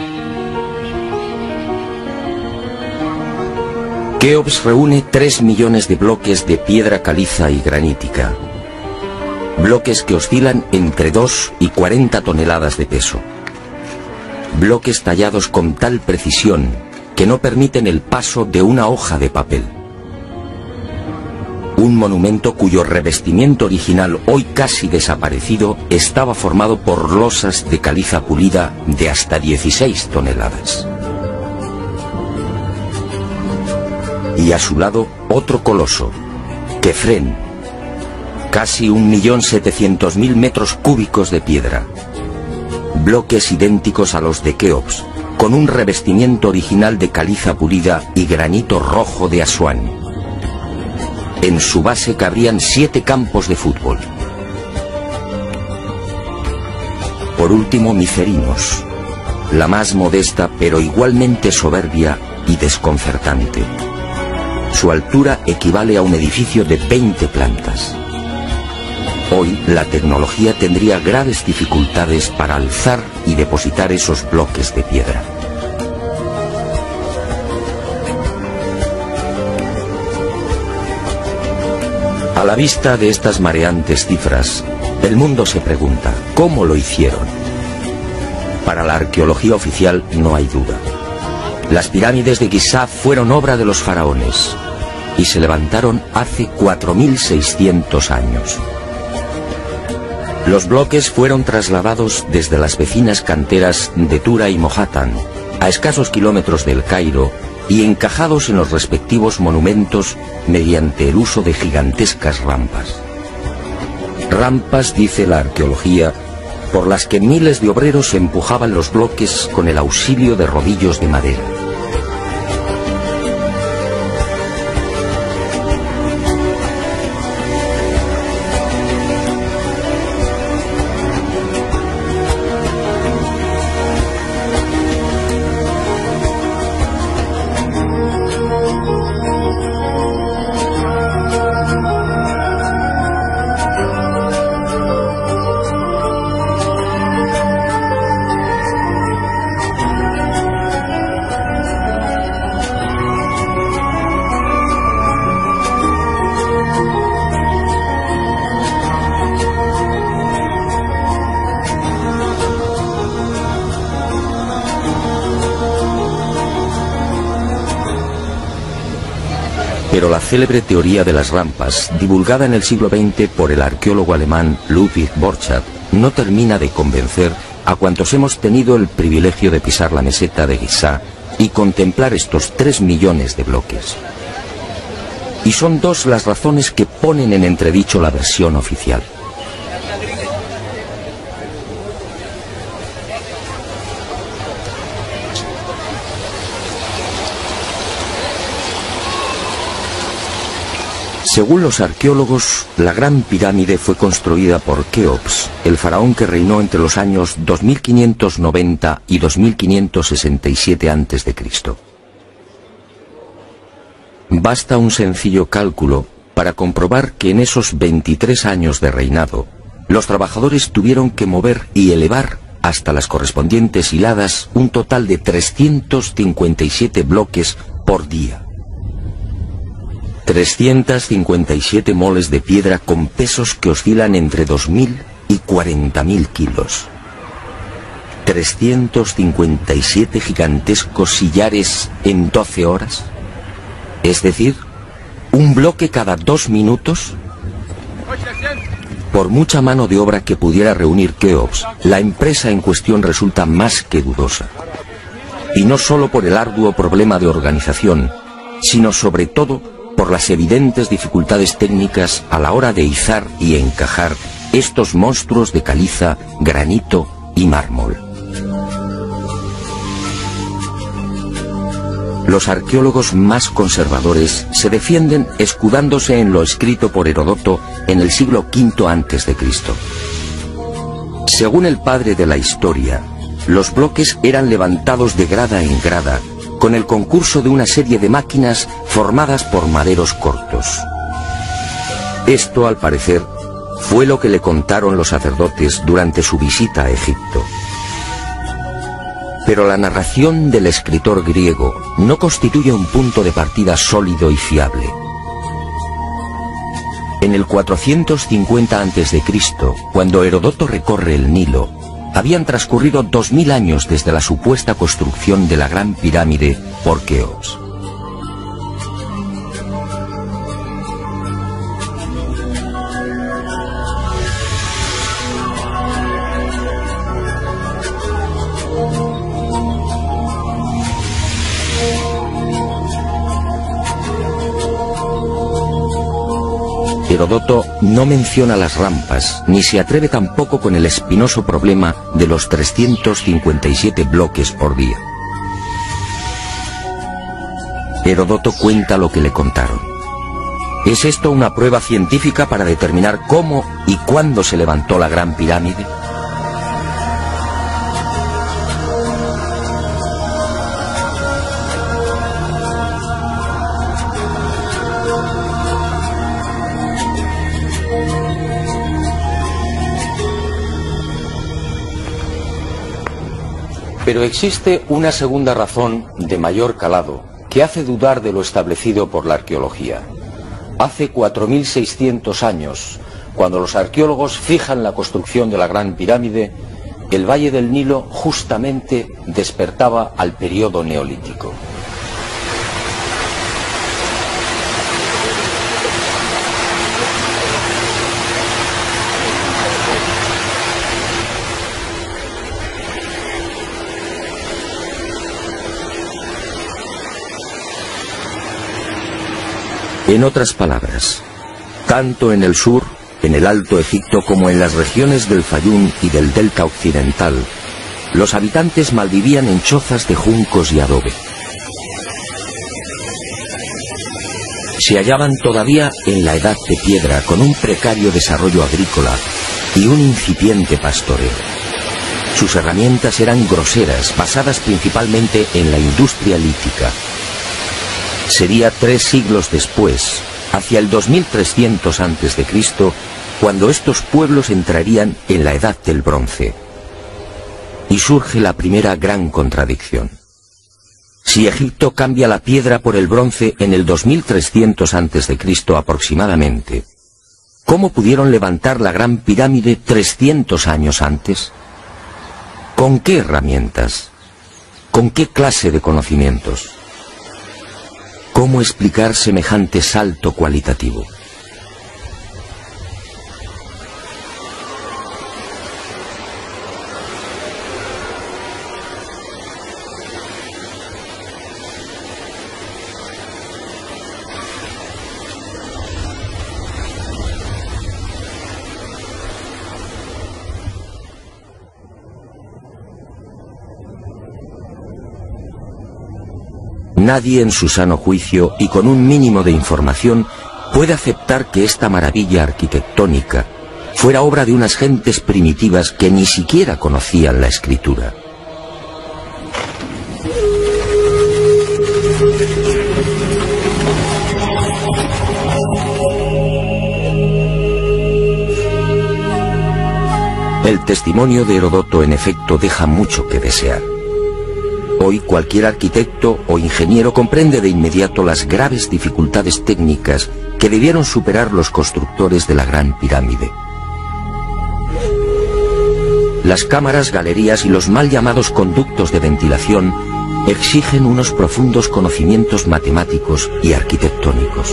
Keops reúne 3 millones de bloques de piedra caliza y granítica. Bloques que oscilan entre 2 y 40 toneladas de peso. Bloques tallados con tal precisión que no permiten el paso de una hoja de papel. Un monumento cuyo revestimiento original, hoy casi desaparecido, estaba formado por losas de caliza pulida de hasta 16 toneladas. Y a su lado, otro coloso, Kefren, casi 1.700.000 metros cúbicos de piedra. Bloques idénticos a los de Keops, con un revestimiento original de caliza pulida y granito rojo de Asuán. En su base cabrían 7 campos de fútbol. Por último, Micerinos, la más modesta pero igualmente soberbia y desconcertante. Su altura equivale a un edificio de 20 plantas. Hoy la tecnología tendría graves dificultades para alzar y depositar esos bloques de piedra. A la vista de estas mareantes cifras, el mundo se pregunta, ¿cómo lo hicieron? Para la arqueología oficial no hay duda. Las pirámides de Giza fueron obra de los faraones y se levantaron hace 4600 años. Los bloques fueron trasladados desde las vecinas canteras de Tura y Mohatan, a escasos kilómetros del Cairo, y encajados en los respectivos monumentos mediante el uso de gigantescas rampas. Rampas, dice la arqueología, por las que miles de obreros empujaban los bloques con el auxilio de rodillos de madera. Pero la célebre teoría de las rampas, divulgada en el siglo XX por el arqueólogo alemán Ludwig Borchardt, no termina de convencer a cuantos hemos tenido el privilegio de pisar la meseta de Giza y contemplar estos 3 millones de bloques. Y son dos las razones que ponen en entredicho la versión oficial. Según los arqueólogos, la Gran Pirámide fue construida por Keops, el faraón que reinó entre los años 2590 y 2567 a.C. Basta un sencillo cálculo para comprobar que en esos 23 años de reinado, los trabajadores tuvieron que mover y elevar hasta las correspondientes hiladas un total de 357 bloques por día. 357 moles de piedra con pesos que oscilan entre 2.000 y 40.000 kilos. 357 gigantescos sillares en 12 horas. Es decir, un bloque cada 2 minutos. Por mucha mano de obra que pudiera reunir Keops, la empresa en cuestión resulta más que dudosa. Y no solo por el arduo problema de organización, sino sobre todo por las evidentes dificultades técnicas a la hora de izar y encajar estos monstruos de caliza, granito y mármol. Los arqueólogos más conservadores se defienden escudándose en lo escrito por Heródoto en el siglo V a.C. Según el padre de la historia, los bloques eran levantados de grada en grada, con el concurso de una serie de máquinas formadas por maderos cortos. Esto, al parecer, fue lo que le contaron los sacerdotes durante su visita a Egipto. Pero la narración del escritor griego no constituye un punto de partida sólido y fiable. En el 450 a.C., cuando Heródoto recorre el Nilo, habían transcurrido 2000 años desde la supuesta construcción de la Gran Pirámide por Keops. Heródoto no menciona las rampas, ni se atreve tampoco con el espinoso problema de los 357 bloques por día. Heródoto cuenta lo que le contaron. ¿Es esto una prueba científica para determinar cómo y cuándo se levantó la Gran Pirámide? Pero existe una segunda razón de mayor calado que hace dudar de lo establecido por la arqueología. Hace 4600 años, cuando los arqueólogos fijan la construcción de la Gran Pirámide, el Valle del Nilo justamente despertaba al periodo neolítico. En otras palabras, tanto en el sur, en el Alto Egipto, como en las regiones del Fayum y del Delta Occidental, los habitantes malvivían en chozas de juncos y adobe. Se hallaban todavía en la edad de piedra, con un precario desarrollo agrícola y un incipiente pastoreo. Sus herramientas eran groseras, basadas principalmente en la industria lítica. Sería 3 siglos después, hacia el 2300 a.C., cuando estos pueblos entrarían en la Edad del Bronce. Y surge la primera gran contradicción. Si Egipto cambia la piedra por el bronce en el 2300 a.C. aproximadamente, ¿cómo pudieron levantar la Gran Pirámide 300 años antes? ¿Con qué herramientas? ¿Con qué clase de conocimientos? ¿Cómo explicar semejante salto cualitativo? Nadie en su sano juicio y con un mínimo de información puede aceptar que esta maravilla arquitectónica fuera obra de unas gentes primitivas que ni siquiera conocían la escritura. El testimonio de Heródoto en efecto deja mucho que desear. Hoy cualquier arquitecto o ingeniero comprende de inmediato las graves dificultades técnicas que debieron superar los constructores de la Gran Pirámide. Las cámaras, galerías y los mal llamados conductos de ventilación exigen unos profundos conocimientos matemáticos y arquitectónicos.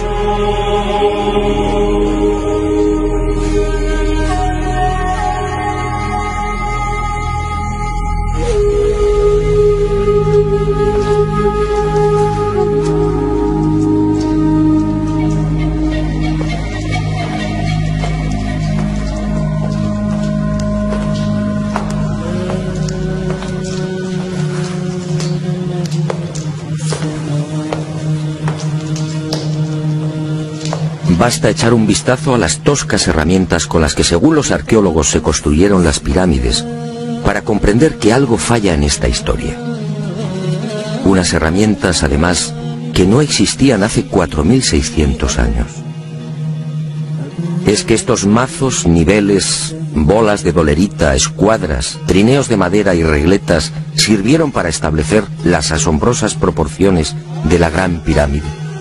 Basta echar un vistazo a las toscas herramientas con las que, según los arqueólogos, se construyeron las pirámides, para comprender que algo falla en esta historia. Unas herramientas, además, que no existían hace 4600 años. Es que estos mazos, niveles, bolas de dolerita, escuadras, trineos de madera y regletas sirvieron para establecer las asombrosas proporciones de la Gran Pirámide.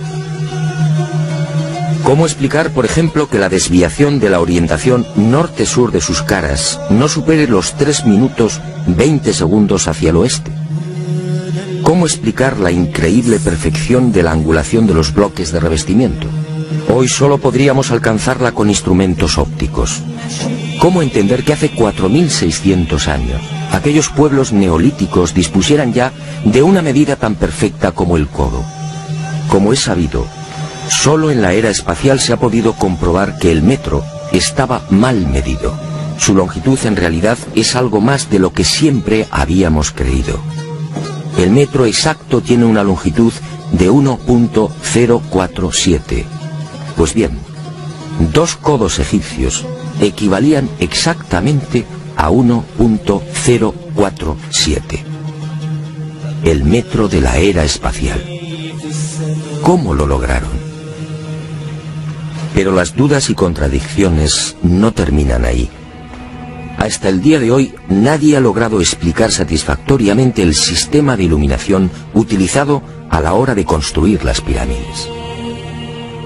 ¿Cómo explicar, por ejemplo, que la desviación de la orientación norte-sur de sus caras no supere los 3 minutos 20 segundos hacia el oeste? ¿Cómo explicar la increíble perfección de la angulación de los bloques de revestimiento? Hoy solo podríamos alcanzarla con instrumentos ópticos. ¿Cómo entender que hace 4600 años aquellos pueblos neolíticos dispusieran ya de una medida tan perfecta como el codo? Como es sabido, solo en la era espacial se ha podido comprobar que el metro estaba mal medido. Su longitud en realidad es algo más de lo que siempre habíamos creído. El metro exacto tiene una longitud de 1.047. Pues bien, 2 codos egipcios equivalían exactamente a 1.047. El metro de la era espacial. ¿Cómo lo lograron? Pero las dudas y contradicciones no terminan ahí. Hasta el día de hoy nadie ha logrado explicar satisfactoriamente el sistema de iluminación utilizado a la hora de construir las pirámides.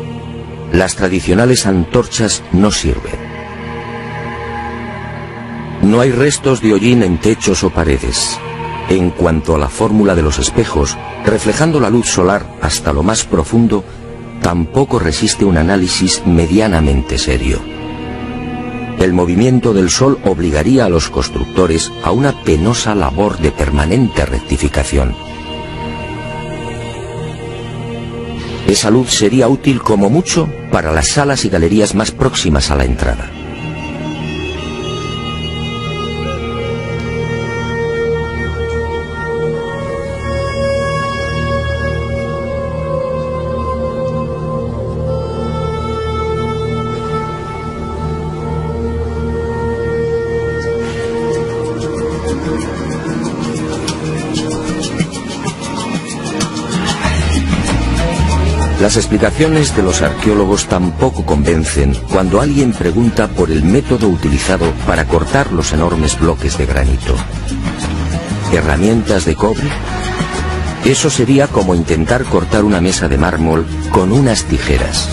Las tradicionales antorchas no sirven. No hay restos de hollín en techos o paredes. En cuanto a la fórmula de los espejos, reflejando la luz solar hasta lo más profundo, tampoco resiste un análisis medianamente serio. El movimiento del Sol obligaría a los constructores a una penosa labor de permanente rectificación. Esa luz sería útil como mucho para las salas y galerías más próximas a la entrada. Las explicaciones de los arqueólogos tampoco convencen cuando alguien pregunta por el método utilizado para cortar los enormes bloques de granito. ¿Herramientas de cobre? Eso sería como intentar cortar una mesa de mármol con unas tijeras.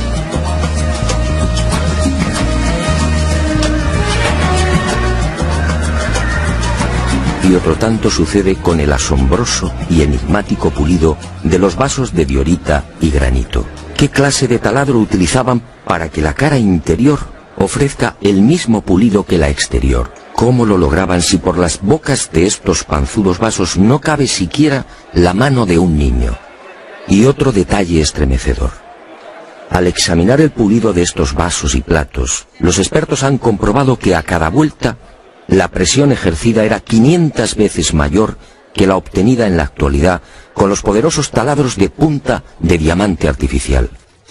Y otro tanto sucede con el asombroso y enigmático pulido de los vasos de diorita y granito. ¿Qué clase de taladro utilizaban para que la cara interior ofrezca el mismo pulido que la exterior? ¿Cómo lo lograban si por las bocas de estos panzudos vasos no cabe siquiera la mano de un niño? Y otro detalle estremecedor. Al examinar el pulido de estos vasos y platos, los expertos han comprobado que a cada vuelta la presión ejercida era 500 veces mayor que la obtenida en la actualidad con los poderosos taladros de punta de diamante artificial.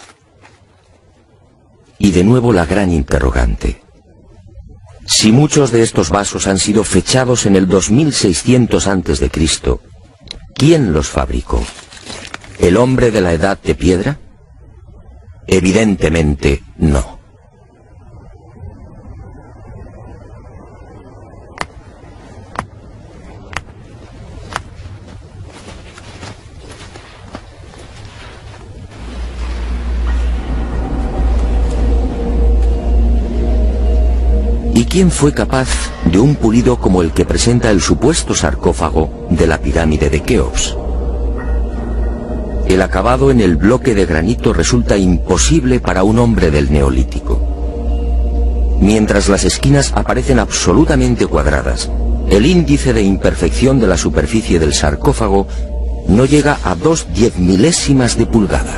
Y de nuevo la gran interrogante. Si muchos de estos vasos han sido fechados en el 2600 a.C., ¿quién los fabricó? ¿El hombre de la Edad de Piedra? Evidentemente no. ¿Y quién fue capaz de un pulido como el que presenta el supuesto sarcófago de la pirámide de Keops? El acabado en el bloque de granito resulta imposible para un hombre del Neolítico. Mientras las esquinas aparecen absolutamente cuadradas, el índice de imperfección de la superficie del sarcófago no llega a 2/10 de pulgada.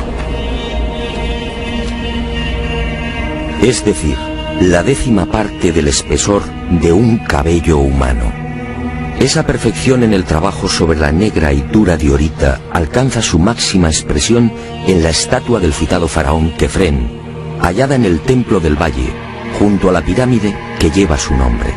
Es decir, la 10ª parte del espesor de un cabello humano. Esa perfección en el trabajo sobre la negra y dura diorita alcanza su máxima expresión en la estatua del citado faraón Kefren, hallada en el Templo del Valle, junto a la pirámide que lleva su nombre.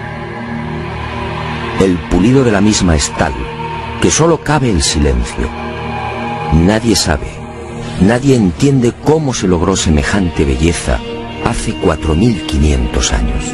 El pulido de la misma es tal que solo cabe el silencio. Nadie sabe, nadie entiende cómo se logró semejante belleza hace 4500 años.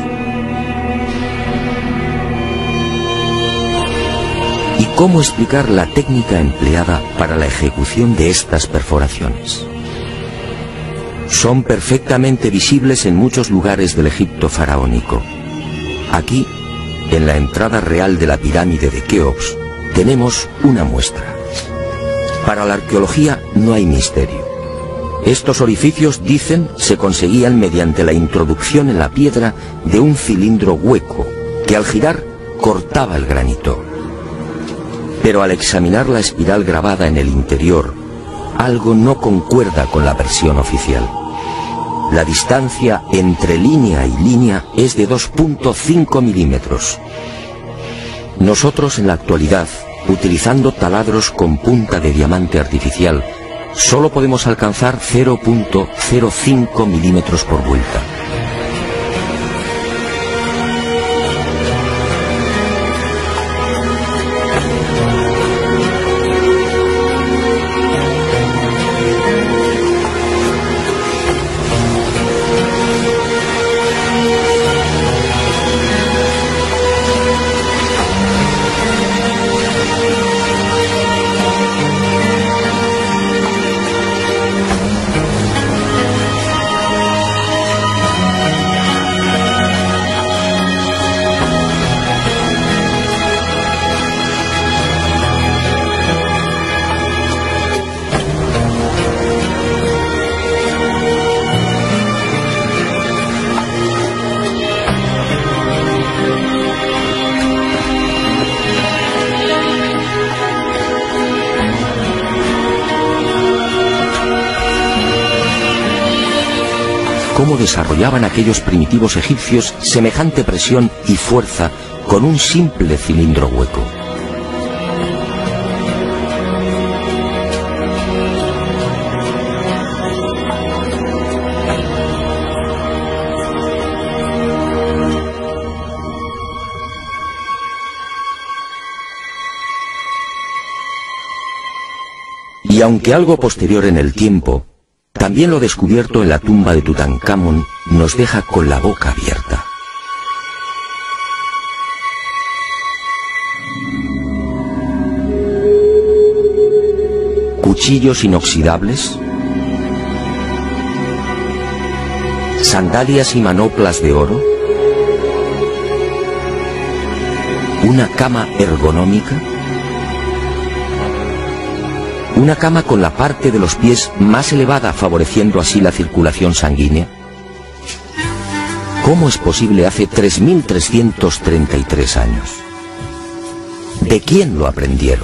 ¿Y cómo explicar la técnica empleada para la ejecución de estas perforaciones? Son perfectamente visibles en muchos lugares del Egipto faraónico. Aquí, en la entrada real de la pirámide de Keops, tenemos una muestra. Para la arqueología no hay misterio. Estos orificios, dicen, se conseguían mediante la introducción en la piedra de un cilindro hueco que al girar cortaba el granito. Pero al examinar la espiral grabada en el interior, algo no concuerda con la versión oficial. La distancia entre línea y línea es de 2.5 milímetros. Nosotros en la actualidad, utilizando taladros con punta de diamante artificial, solo podemos alcanzar 0.05 milímetros por vuelta. cómo desarrollaban aquellos primitivos egipcios semejante presión y fuerza con un simple cilindro hueco. Y aunque algo posterior en el tiempo, también lo descubierto en la tumba de Tutankamón nos deja con la boca abierta. Cuchillos inoxidables, sandalias y manoplas de oro, una cama ergonómica, una cama con la parte de los pies más elevada, favoreciendo así la circulación sanguínea. ¿Cómo es posible hace 3.333 años? ¿De quién lo aprendieron?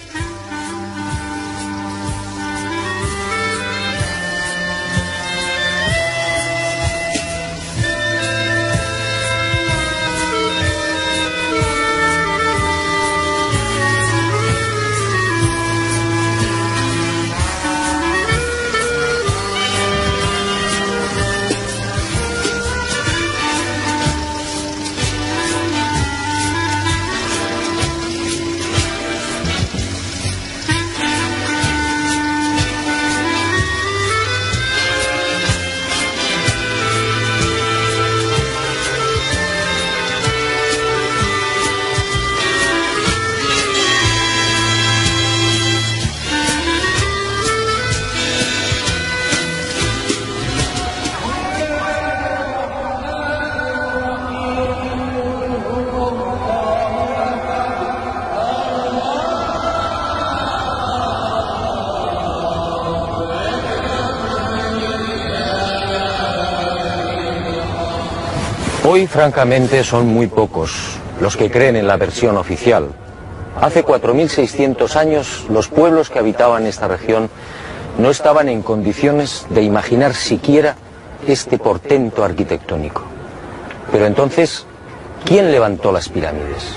Hoy, francamente, son muy pocos los que creen en la versión oficial. Hace 4.600 años, los pueblos que habitaban esta región no estaban en condiciones de imaginar siquiera este portento arquitectónico. Pero entonces, ¿quién levantó las pirámides?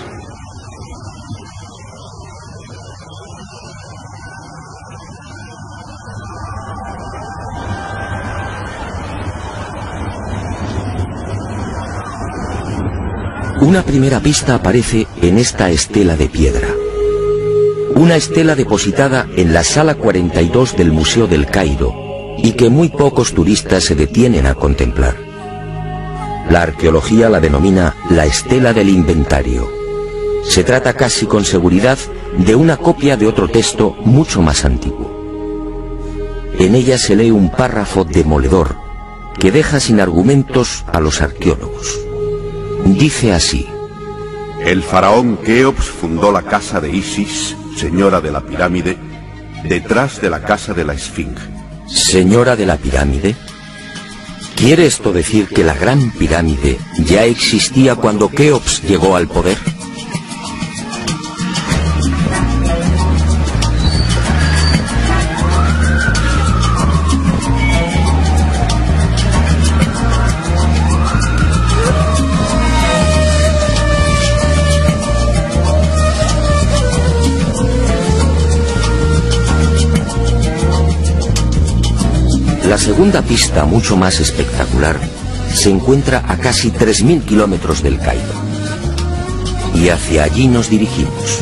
Una primera pista aparece en esta estela de piedra. Una estela depositada en la sala 42 del Museo del Cairo y que muy pocos turistas se detienen a contemplar. La arqueología la denomina la estela del inventario. Se trata casi con seguridad de una copia de otro texto mucho más antiguo. En ella se lee un párrafo demoledor que deja sin argumentos a los arqueólogos. Dice así: el faraón Keops fundó la casa de Isis, señora de la pirámide, detrás de la casa de la Esfinge. ¿Señora de la pirámide? ¿Quiere esto decir que la gran pirámide ya existía cuando Keops llegó al poder? La segunda pista, mucho más espectacular, se encuentra a casi 3.000 kilómetros del Cairo. Y hacia allí nos dirigimos.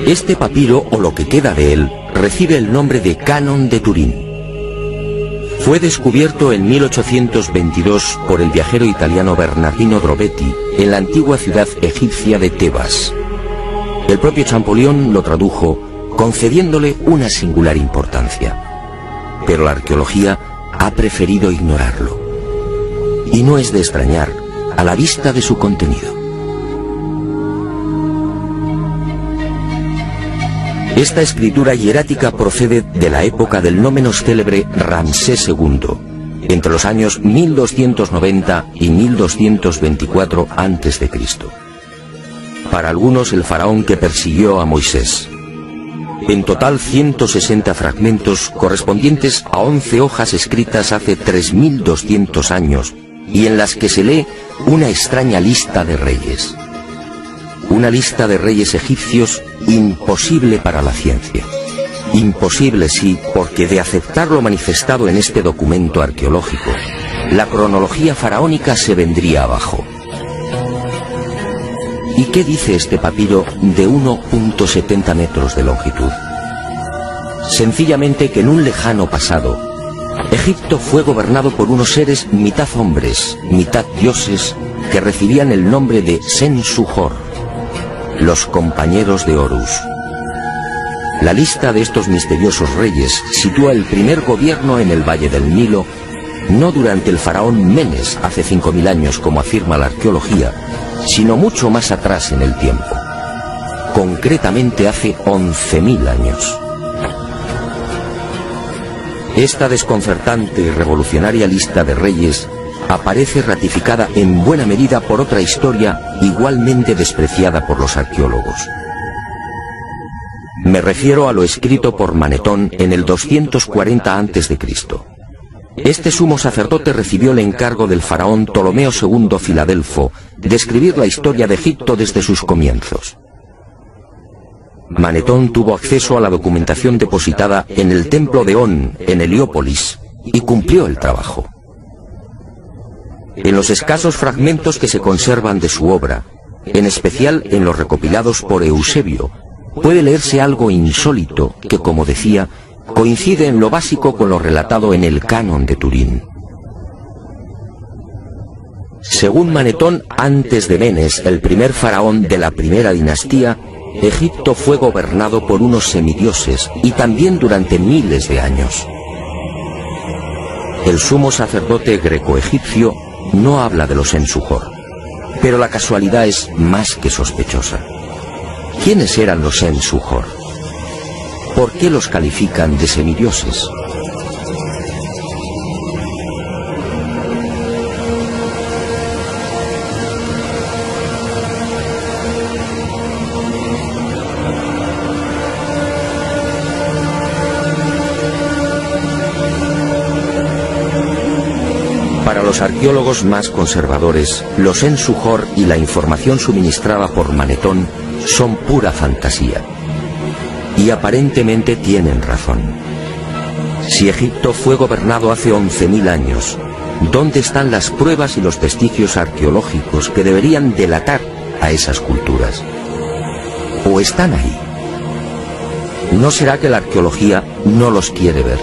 Este papiro, o lo que queda de él, recibe el nombre de Canon de Turín. Fue descubierto en 1822 por el viajero italiano Bernardino Drobetti en la antigua ciudad egipcia de Tebas. El propio Champollion lo tradujo, concediéndole una singular importancia. Pero la arqueología ha preferido ignorarlo. Y no es de extrañar a la vista de su contenido. Esta escritura hierática procede de la época del no menos célebre Ramsés II, entre los años 1290 y 1224 a.C. Para algunos, el faraón que persiguió a Moisés. En total 160 fragmentos correspondientes a 11 hojas escritas hace 3200 años y en las que se lee una extraña lista de reyes. Una lista de reyes egipcios imposible para la ciencia. Imposible, sí, porque de aceptar lo manifestado en este documento arqueológico, la cronología faraónica se vendría abajo. ¿Y qué dice este papiro de 1,70 metros de longitud? Sencillamente que en un lejano pasado, Egipto fue gobernado por unos seres mitad hombres, mitad dioses, que recibían el nombre de Sen-Suhor, los compañeros de Horus. La lista de estos misteriosos reyes sitúa el primer gobierno en el Valle del Nilo, no durante el faraón Menes hace 5000 años como afirma la arqueología, sino mucho más atrás en el tiempo, concretamente hace 11.000 años. Esta desconcertante y revolucionaria lista de reyes aparece ratificada en buena medida por otra historia igualmente despreciada por los arqueólogos. Me refiero a lo escrito por Manetón en el 240 a.C. Este sumo sacerdote recibió el encargo del faraón Ptolomeo II Filadelfo de escribir la historia de Egipto desde sus comienzos. Manetón tuvo acceso a la documentación depositada en el templo de On, en Heliópolis, y cumplió el trabajo. En los escasos fragmentos que se conservan de su obra, en especial en los recopilados por Eusebio, puede leerse algo insólito que, como decía, coincide en lo básico con lo relatado en el Canon de Turín. Según Manetón, antes de Menes, el primer faraón de la primera dinastía, Egipto fue gobernado por unos semidioses y también durante miles de años. El sumo sacerdote greco-egipcio no habla de los Sen-Suhor, pero la casualidad es más que sospechosa. ¿Quiénes eran los Sen-Suhor? ¿Por qué los califican de semidioses? Para los arqueólogos más conservadores, los Sen-Suhor y la información suministrada por Manetón son pura fantasía. Y aparentemente tienen razón. Si Egipto fue gobernado hace 11.000 años, ¿dónde están las pruebas y los vestigios arqueológicos que deberían delatar a esas culturas? ¿O están ahí? ¿No será que la arqueología no los quiere ver?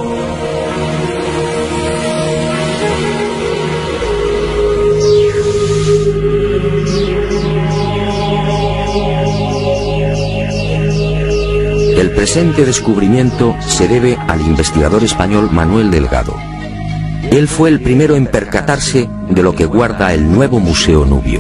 El presente descubrimiento se debe al investigador español Manuel Delgado. Él fue el primero en percatarse de lo que guarda el nuevo Museo Nubio.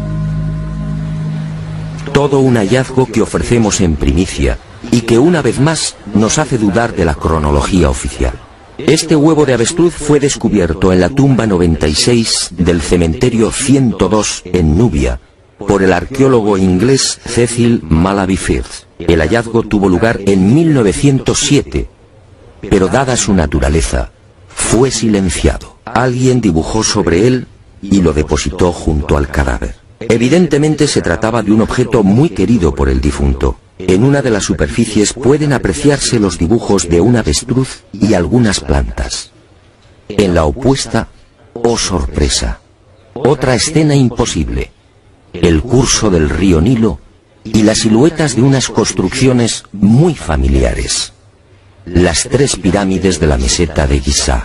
Todo un hallazgo que ofrecemos en primicia y que una vez más nos hace dudar de la cronología oficial. Este huevo de avestruz fue descubierto en la tumba 96 del cementerio 102 en Nubia por el arqueólogo inglés Cecil Malaby Firth. El hallazgo tuvo lugar en 1907, pero dada su naturaleza, fue silenciado. Alguien dibujó sobre él y lo depositó junto al cadáver. Evidentemente se trataba de un objeto muy querido por el difunto. En una de las superficies pueden apreciarse los dibujos de un avestruz y algunas plantas. En la opuesta, oh sorpresa, otra escena imposible. El curso del río Nilo y las siluetas de unas construcciones muy familiares. Las 3 pirámides de la meseta de Giza.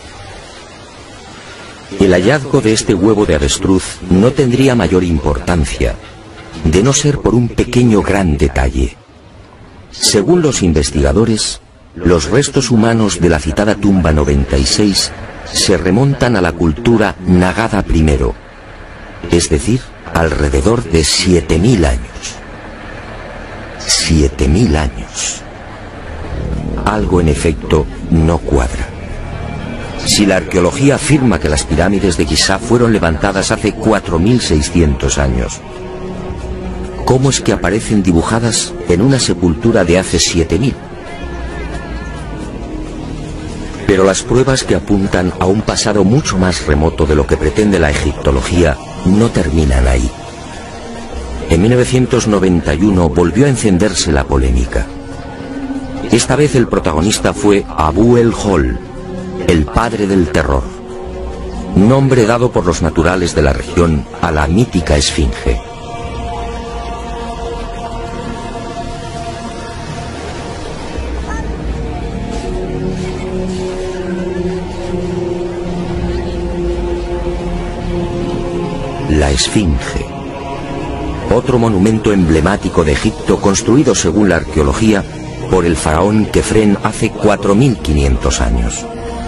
El hallazgo de este huevo de avestruz no tendría mayor importancia, de no ser por un pequeño gran detalle. Según los investigadores, los restos humanos de la citada tumba 96 se remontan a la cultura Nagada I, es decir, alrededor de 7000 años. 7000 años. Algo en efecto no cuadra. Si la arqueología afirma que las pirámides de Giza fueron levantadas hace 4600 años, ¿cómo es que aparecen dibujadas en una sepultura de hace 7000? Pero las pruebas que apuntan a un pasado mucho más remoto de lo que pretende la egiptología no terminan ahí. En 1991 volvió a encenderse la polémica. Esta vez el protagonista fue Abu el-Hol, el padre del terror, nombre dado por los naturales de la región a la mítica esfinge. La esfinge, otro monumento emblemático de Egipto construido según la arqueología por el faraón Kefren hace 4500 años.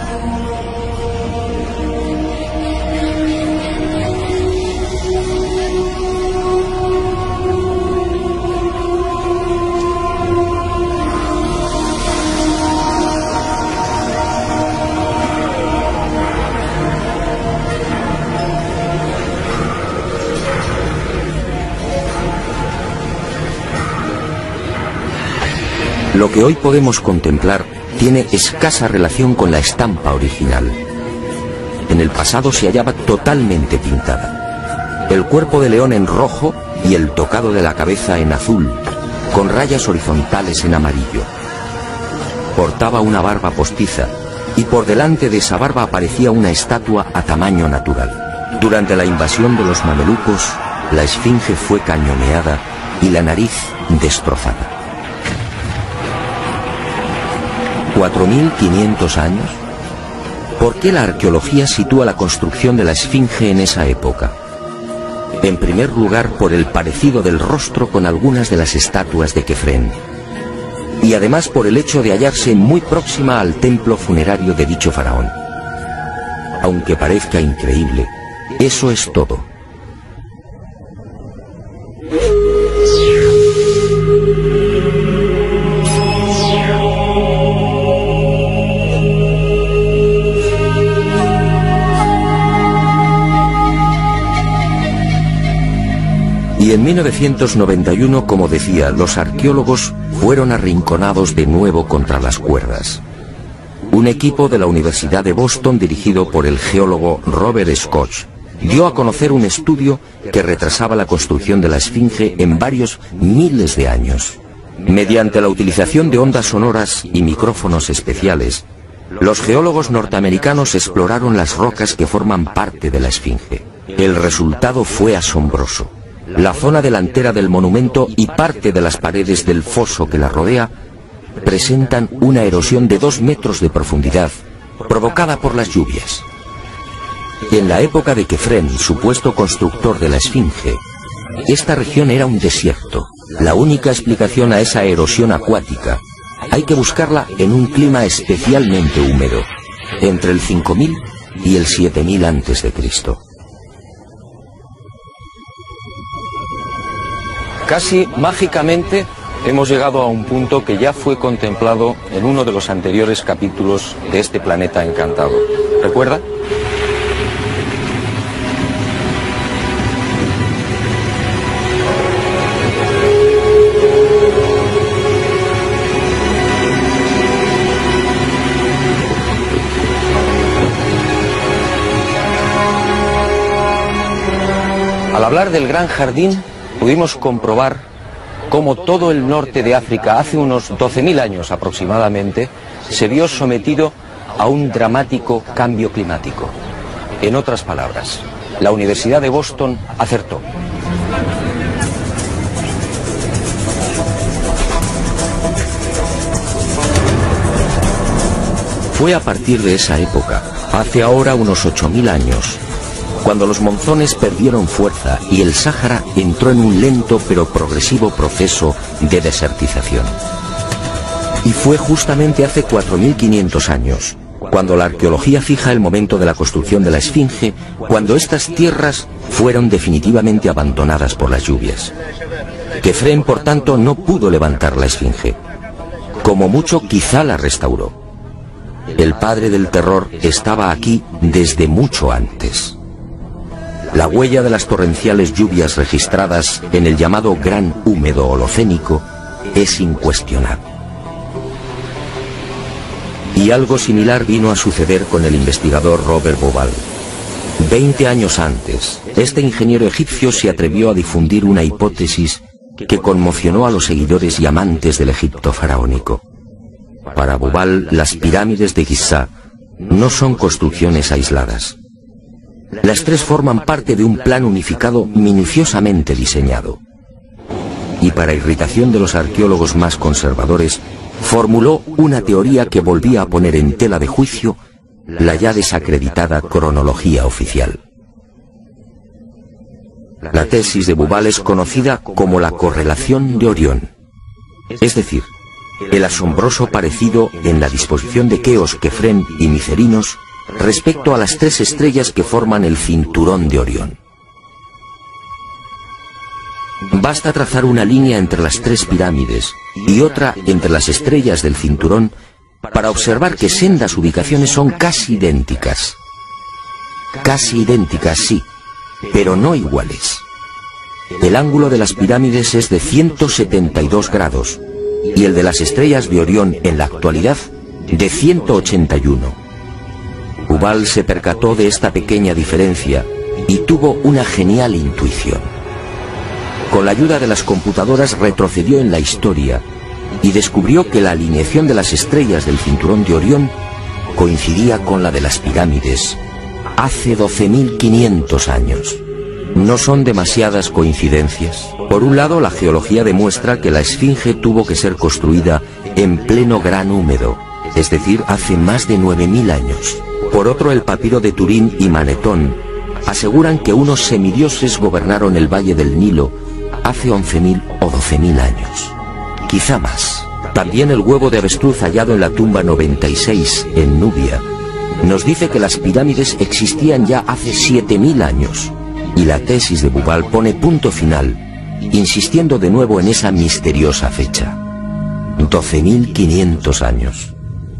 Lo que hoy podemos contemplar tiene escasa relación con la estampa original. En el pasado se hallaba totalmente pintada. El cuerpo de león en rojo y el tocado de la cabeza en azul, con rayas horizontales en amarillo. Portaba una barba postiza y por delante de esa barba aparecía una estatua a tamaño natural. Durante la invasión de los mamelucos, la esfinge fue cañoneada y la nariz destrozada. 4500 años. ¿Por qué la arqueología sitúa la construcción de la esfinge en esa época? En primer lugar, por el parecido del rostro con algunas de las estatuas de Kefren, y además por el hecho de hallarse muy próxima al templo funerario de dicho faraón. Aunque parezca increíble, eso es todo. Y en 1991, como decía, los arqueólogos fueron arrinconados de nuevo contra las cuerdas. Un equipo de la Universidad de Boston, dirigido por el geólogo Robert Scott, dio a conocer un estudio que retrasaba la construcción de la esfinge en varios miles de años. Mediante la utilización de ondas sonoras y micrófonos especiales, los geólogos norteamericanos exploraron las rocas que forman parte de la esfinge. El resultado fue asombroso. La zona delantera del monumento y parte de las paredes del foso que la rodea presentan una erosión de 2 metros de profundidad, provocada por las lluvias. En la época de Kefren, supuesto constructor de la esfinge, esta región era un desierto. La única explicación a esa erosión acuática hay que buscarla en un clima especialmente húmedo, entre el 5000 y el 7000 a.C. Casi mágicamente hemos llegado a un punto que ya fue contemplado en uno de los anteriores capítulos de este planeta encantado. ¿Recuerda? Al hablar del Gran Jardín, pudimos comprobar cómo todo el norte de África hace unos 12.000 años aproximadamente se vio sometido a un dramático cambio climático. En otras palabras, la Universidad de Boston acertó. Fue a partir de esa época, hace ahora unos 8000 años, cuando los monzones perdieron fuerza y el Sáhara entró en un lento pero progresivo proceso de desertización. Y fue justamente hace 4500 años, cuando la arqueología fija el momento de la construcción de la Esfinge, cuando estas tierras fueron definitivamente abandonadas por las lluvias. Quefren, por tanto, no pudo levantar la Esfinge. Como mucho, quizá la restauró. El padre del terror estaba aquí desde mucho antes. La huella de las torrenciales lluvias registradas en el llamado Gran Húmedo Holocénico es incuestionable. Y algo similar vino a suceder con el investigador Robert Bauval. 20 años antes, este ingeniero egipcio se atrevió a difundir una hipótesis que conmocionó a los seguidores y amantes del Egipto faraónico. Para Bauval, las pirámides de Giza no son construcciones aisladas. Las tres forman parte de un plan unificado minuciosamente diseñado. Y para irritación de los arqueólogos más conservadores, formuló una teoría que volvía a poner en tela de juicio la ya desacreditada cronología oficial. La tesis de Bauval es conocida como la correlación de Orión, es decir, el asombroso parecido en la disposición de Keos, Quefren y Micerinos respecto a las tres estrellas que forman el cinturón de Orión. Basta trazar una línea entre las tres pirámides y otra entre las estrellas del cinturón para observar que sendas ubicaciones son casi idénticas. Casi idénticas, sí, pero no iguales. El ángulo de las pirámides es de 172 grados y el de las estrellas de Orión en la actualidad de 181. Bauval se percató de esta pequeña diferencia y tuvo una genial intuición. Con la ayuda de las computadoras retrocedió en la historia y descubrió que la alineación de las estrellas del cinturón de Orión coincidía con la de las pirámides hace 12.500 años. ¿No son demasiadas coincidencias? Por un lado, la geología demuestra que la Esfinge tuvo que ser construida en pleno Gran Húmedo, es decir, hace más de 9.000 años. Por otro, el papiro de Turín y Manetón aseguran que unos semidioses gobernaron el valle del Nilo hace 11.000 o 12.000 años, quizá más. También el huevo de avestruz hallado en la tumba 96 en Nubia nos dice que las pirámides existían ya hace 7.000 años, y la tesis de Bauval pone punto final, insistiendo de nuevo en esa misteriosa fecha: 12.500 años.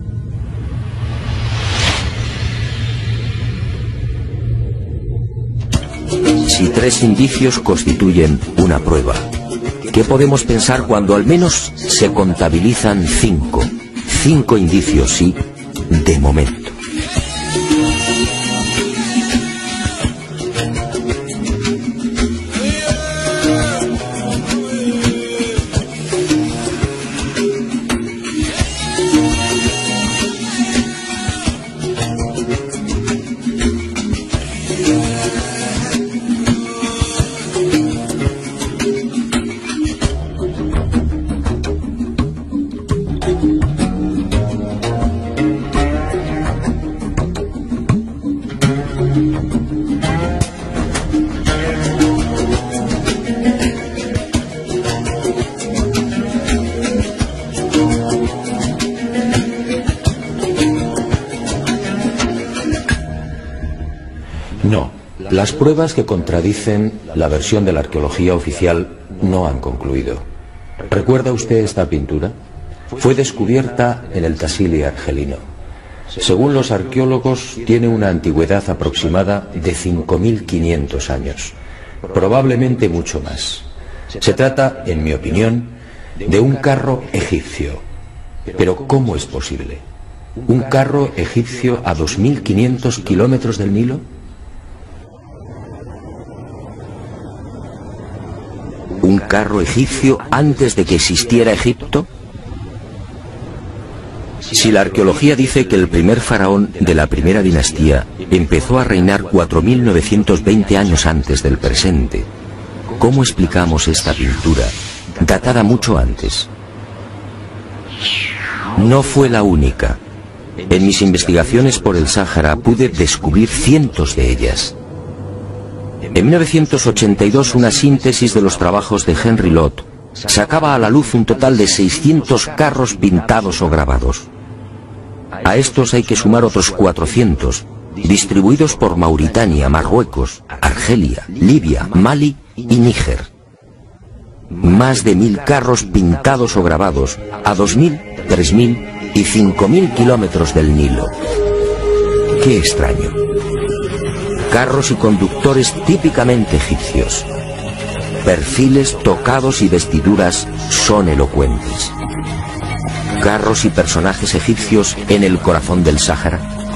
Si tres indicios constituyen una prueba, ¿qué podemos pensar cuando al menos se contabilizan 5? 5 indicios, sí, de momento. No, las pruebas que contradicen la versión de la arqueología oficial no han concluido. ¿Recuerda usted esta pintura? Fue descubierta en el Tassili argelino. Según los arqueólogos, tiene una antigüedad aproximada de 5.500 años, probablemente mucho más. Se trata, en mi opinión, de un carro egipcio. Pero ¿cómo es posible? ¿Un carro egipcio a 2.500 kilómetros del Nilo? ¿Un carro egipcio antes de que existiera Egipto? Si la arqueología dice que el primer faraón de la primera dinastía empezó a reinar 4.920 años antes del presente, ¿cómo explicamos esta pintura, datada mucho antes? No fue la única. En mis investigaciones por el Sáhara pude descubrir cientos de ellas. En 1982 una síntesis de los trabajos de Henry Lott sacaba a la luz un total de 600 carros pintados o grabados. A estos hay que sumar otros 400, distribuidos por Mauritania, Marruecos, Argelia, Libia, Mali y Níger. Más de 1000 carros pintados o grabados a 2000, 3000 y 5000 kilómetros del Nilo. ¡Qué extraño! Carros y conductores típicamente egipcios. Perfiles, tocados y vestiduras son elocuentes. Carros y personajes egipcios en el corazón del Sáhara.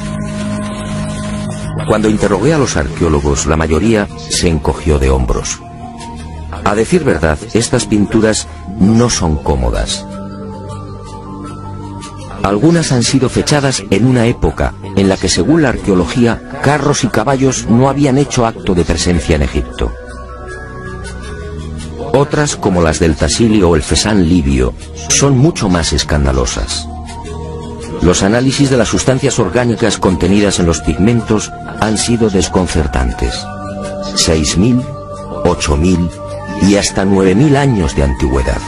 Cuando interrogué a los arqueólogos, la mayoría se encogió de hombros. A decir verdad, estas pinturas no son cómodas. Algunas han sido fechadas en una época en la que, según la arqueología, carros y caballos no habían hecho acto de presencia en Egipto. Otras, como las del Tassili o el Fesán libio, son mucho más escandalosas. Los análisis de las sustancias orgánicas contenidas en los pigmentos han sido desconcertantes. 6000, 8000 y hasta 9000 años de antigüedad.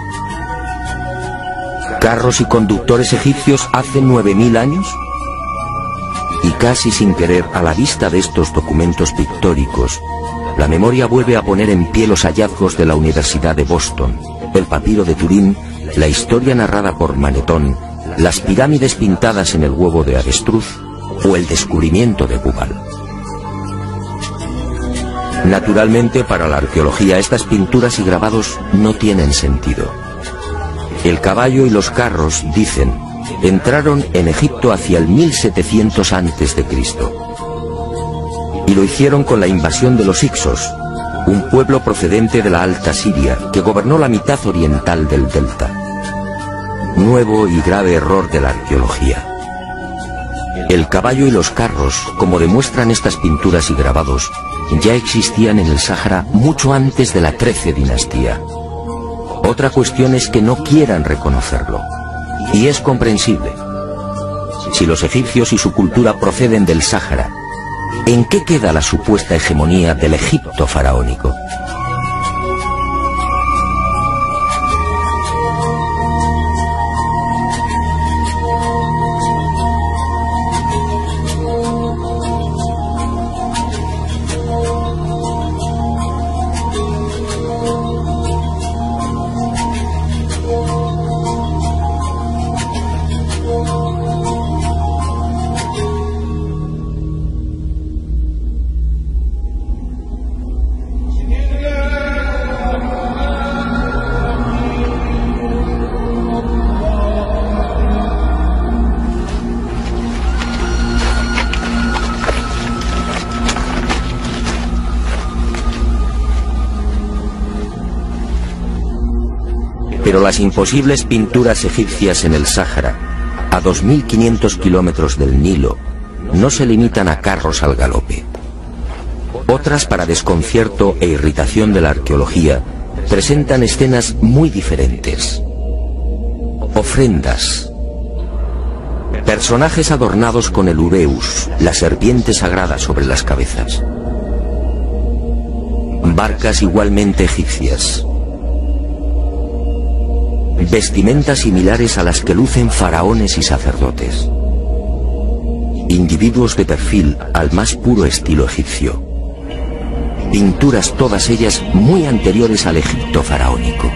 ¿Carros y conductores egipcios hace 9000 años? Y casi sin querer, a la vista de estos documentos pictóricos, la memoria vuelve a poner en pie los hallazgos de la Universidad de Boston, el papiro de Turín, la historia narrada por Manetón, las pirámides pintadas en el huevo de avestruz o el descubrimiento de Bubal. Naturalmente, para la arqueología, estas pinturas y grabados no tienen sentido. El caballo y los carros, dicen, entraron en Egipto hacia el 1700 a.C. Y lo hicieron con la invasión de los Hicsos, un pueblo procedente de la Alta Siria que gobernó la mitad oriental del delta. Nuevo y grave error de la arqueología. El caballo y los carros, como demuestran estas pinturas y grabados, ya existían en el Sáhara mucho antes de la 13 dinastía. Otra cuestión es que no quieran reconocerlo. Y es comprensible. Si los egipcios y su cultura proceden del Sáhara, ¿en qué queda la supuesta hegemonía del Egipto faraónico? Pero las imposibles pinturas egipcias en el Sáhara, a 2500 kilómetros del Nilo, no se limitan a carros al galope. Otras, para desconcierto e irritación de la arqueología, presentan escenas muy diferentes. Ofrendas. Personajes adornados con el ureus, la serpiente sagrada sobre las cabezas. Barcas igualmente egipcias. Vestimentas similares a las que lucen faraones y sacerdotes. Individuos de perfil al más puro estilo egipcio. Pinturas todas ellas muy anteriores al Egipto faraónico.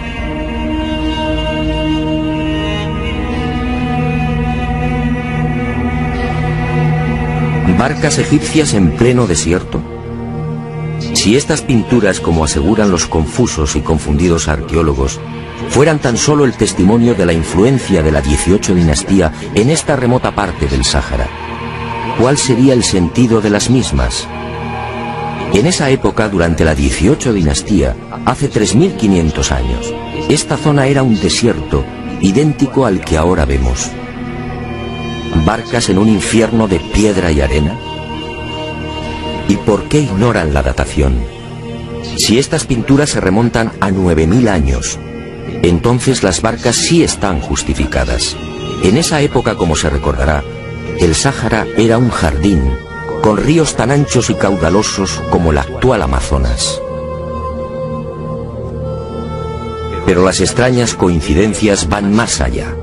¿Barcas egipcias en pleno desierto? Si estas pinturas, como aseguran los confusos y confundidos arqueólogos, fueran tan solo el testimonio de la influencia de la 18 dinastía en esta remota parte del Sáhara, ¿cuál sería el sentido de las mismas? En esa época, durante la 18 dinastía, hace 3500 años, esta zona era un desierto idéntico al que ahora vemos. ¿Barcas en un infierno de piedra y arena? ¿Y por qué ignoran la datación? Si estas pinturas se remontan a 9000 años, entonces las barcas sí están justificadas. En esa época, como se recordará, el Sáhara era un jardín, con ríos tan anchos y caudalosos como el actual Amazonas. Pero las extrañas coincidencias van más allá.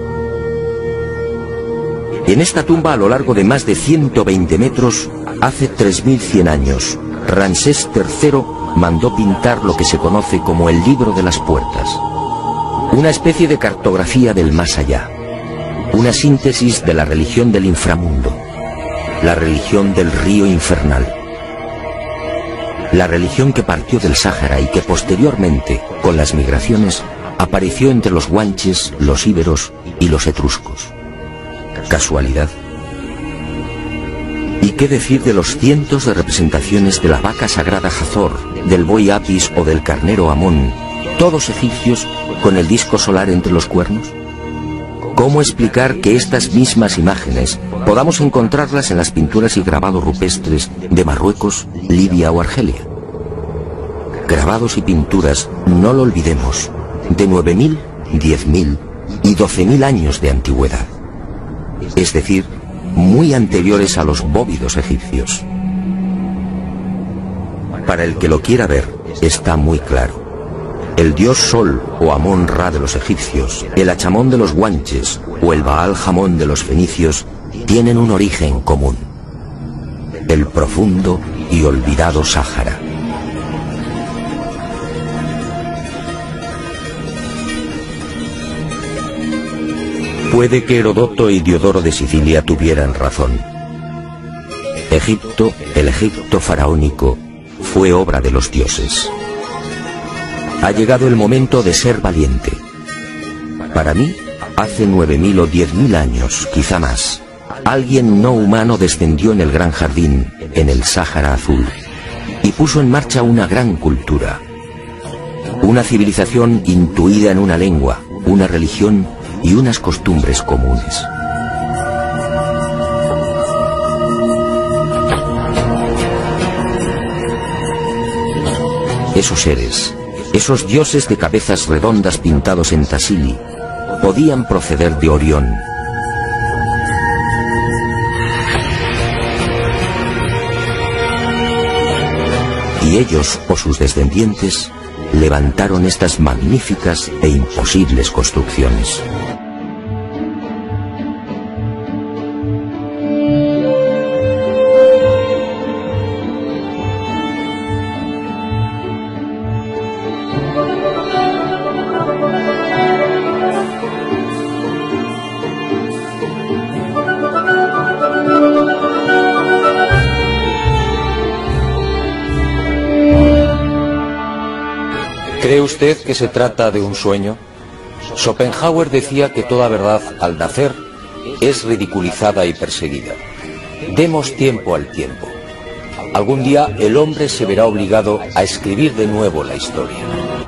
En esta tumba, a lo largo de más de 120 metros, hace 3100 años, Ramsés III mandó pintar lo que se conoce como el Libro de las Puertas, una especie de cartografía del más allá, una síntesis de la religión del inframundo, la religión del río infernal, la religión que partió del Sáhara y que posteriormente, con las migraciones, apareció entre los guanches, los íberos y los etruscos. ¿Casualidad? ¿Y qué decir de los cientos de representaciones de la vaca sagrada Hathor, del buey Apis o del carnero Amón, todos egipcios con el disco solar entre los cuernos? ¿Cómo explicar que estas mismas imágenes podamos encontrarlas en las pinturas y grabados rupestres de Marruecos, Libia o Argelia? Grabados y pinturas, no lo olvidemos, de 9000, 10.000 y 12.000 años de antigüedad, es decir, muy anteriores a los bóvidos egipcios. Para el que lo quiera ver, está muy claro. El dios Sol o Amón-Ra de los egipcios, el Achamón de los guanches o el Baal-Jamón de los fenicios tienen un origen común: el profundo y olvidado Sáhara. Puede que Heródoto y Diodoro de Sicilia tuvieran razón. Egipto, el Egipto faraónico, fue obra de los dioses. Ha llegado el momento de ser valiente. Para mí, hace 9000 o 10.000 años, quizá más, alguien no humano descendió en el gran jardín, en el Sáhara Azul, y puso en marcha una gran cultura. Una civilización intuida en una lengua, una religión y unas costumbres comunes. Esos seres, esos dioses de cabezas redondas pintados en Tassili, podían proceder de Orión. Y ellos, o sus descendientes, levantaron estas magníficas e imposibles construcciones. ¿Cree usted que se trata de un sueño? Schopenhauer decía que toda verdad, al nacer, es ridiculizada y perseguida. Demos tiempo al tiempo. Algún día el hombre se verá obligado a escribir de nuevo la historia.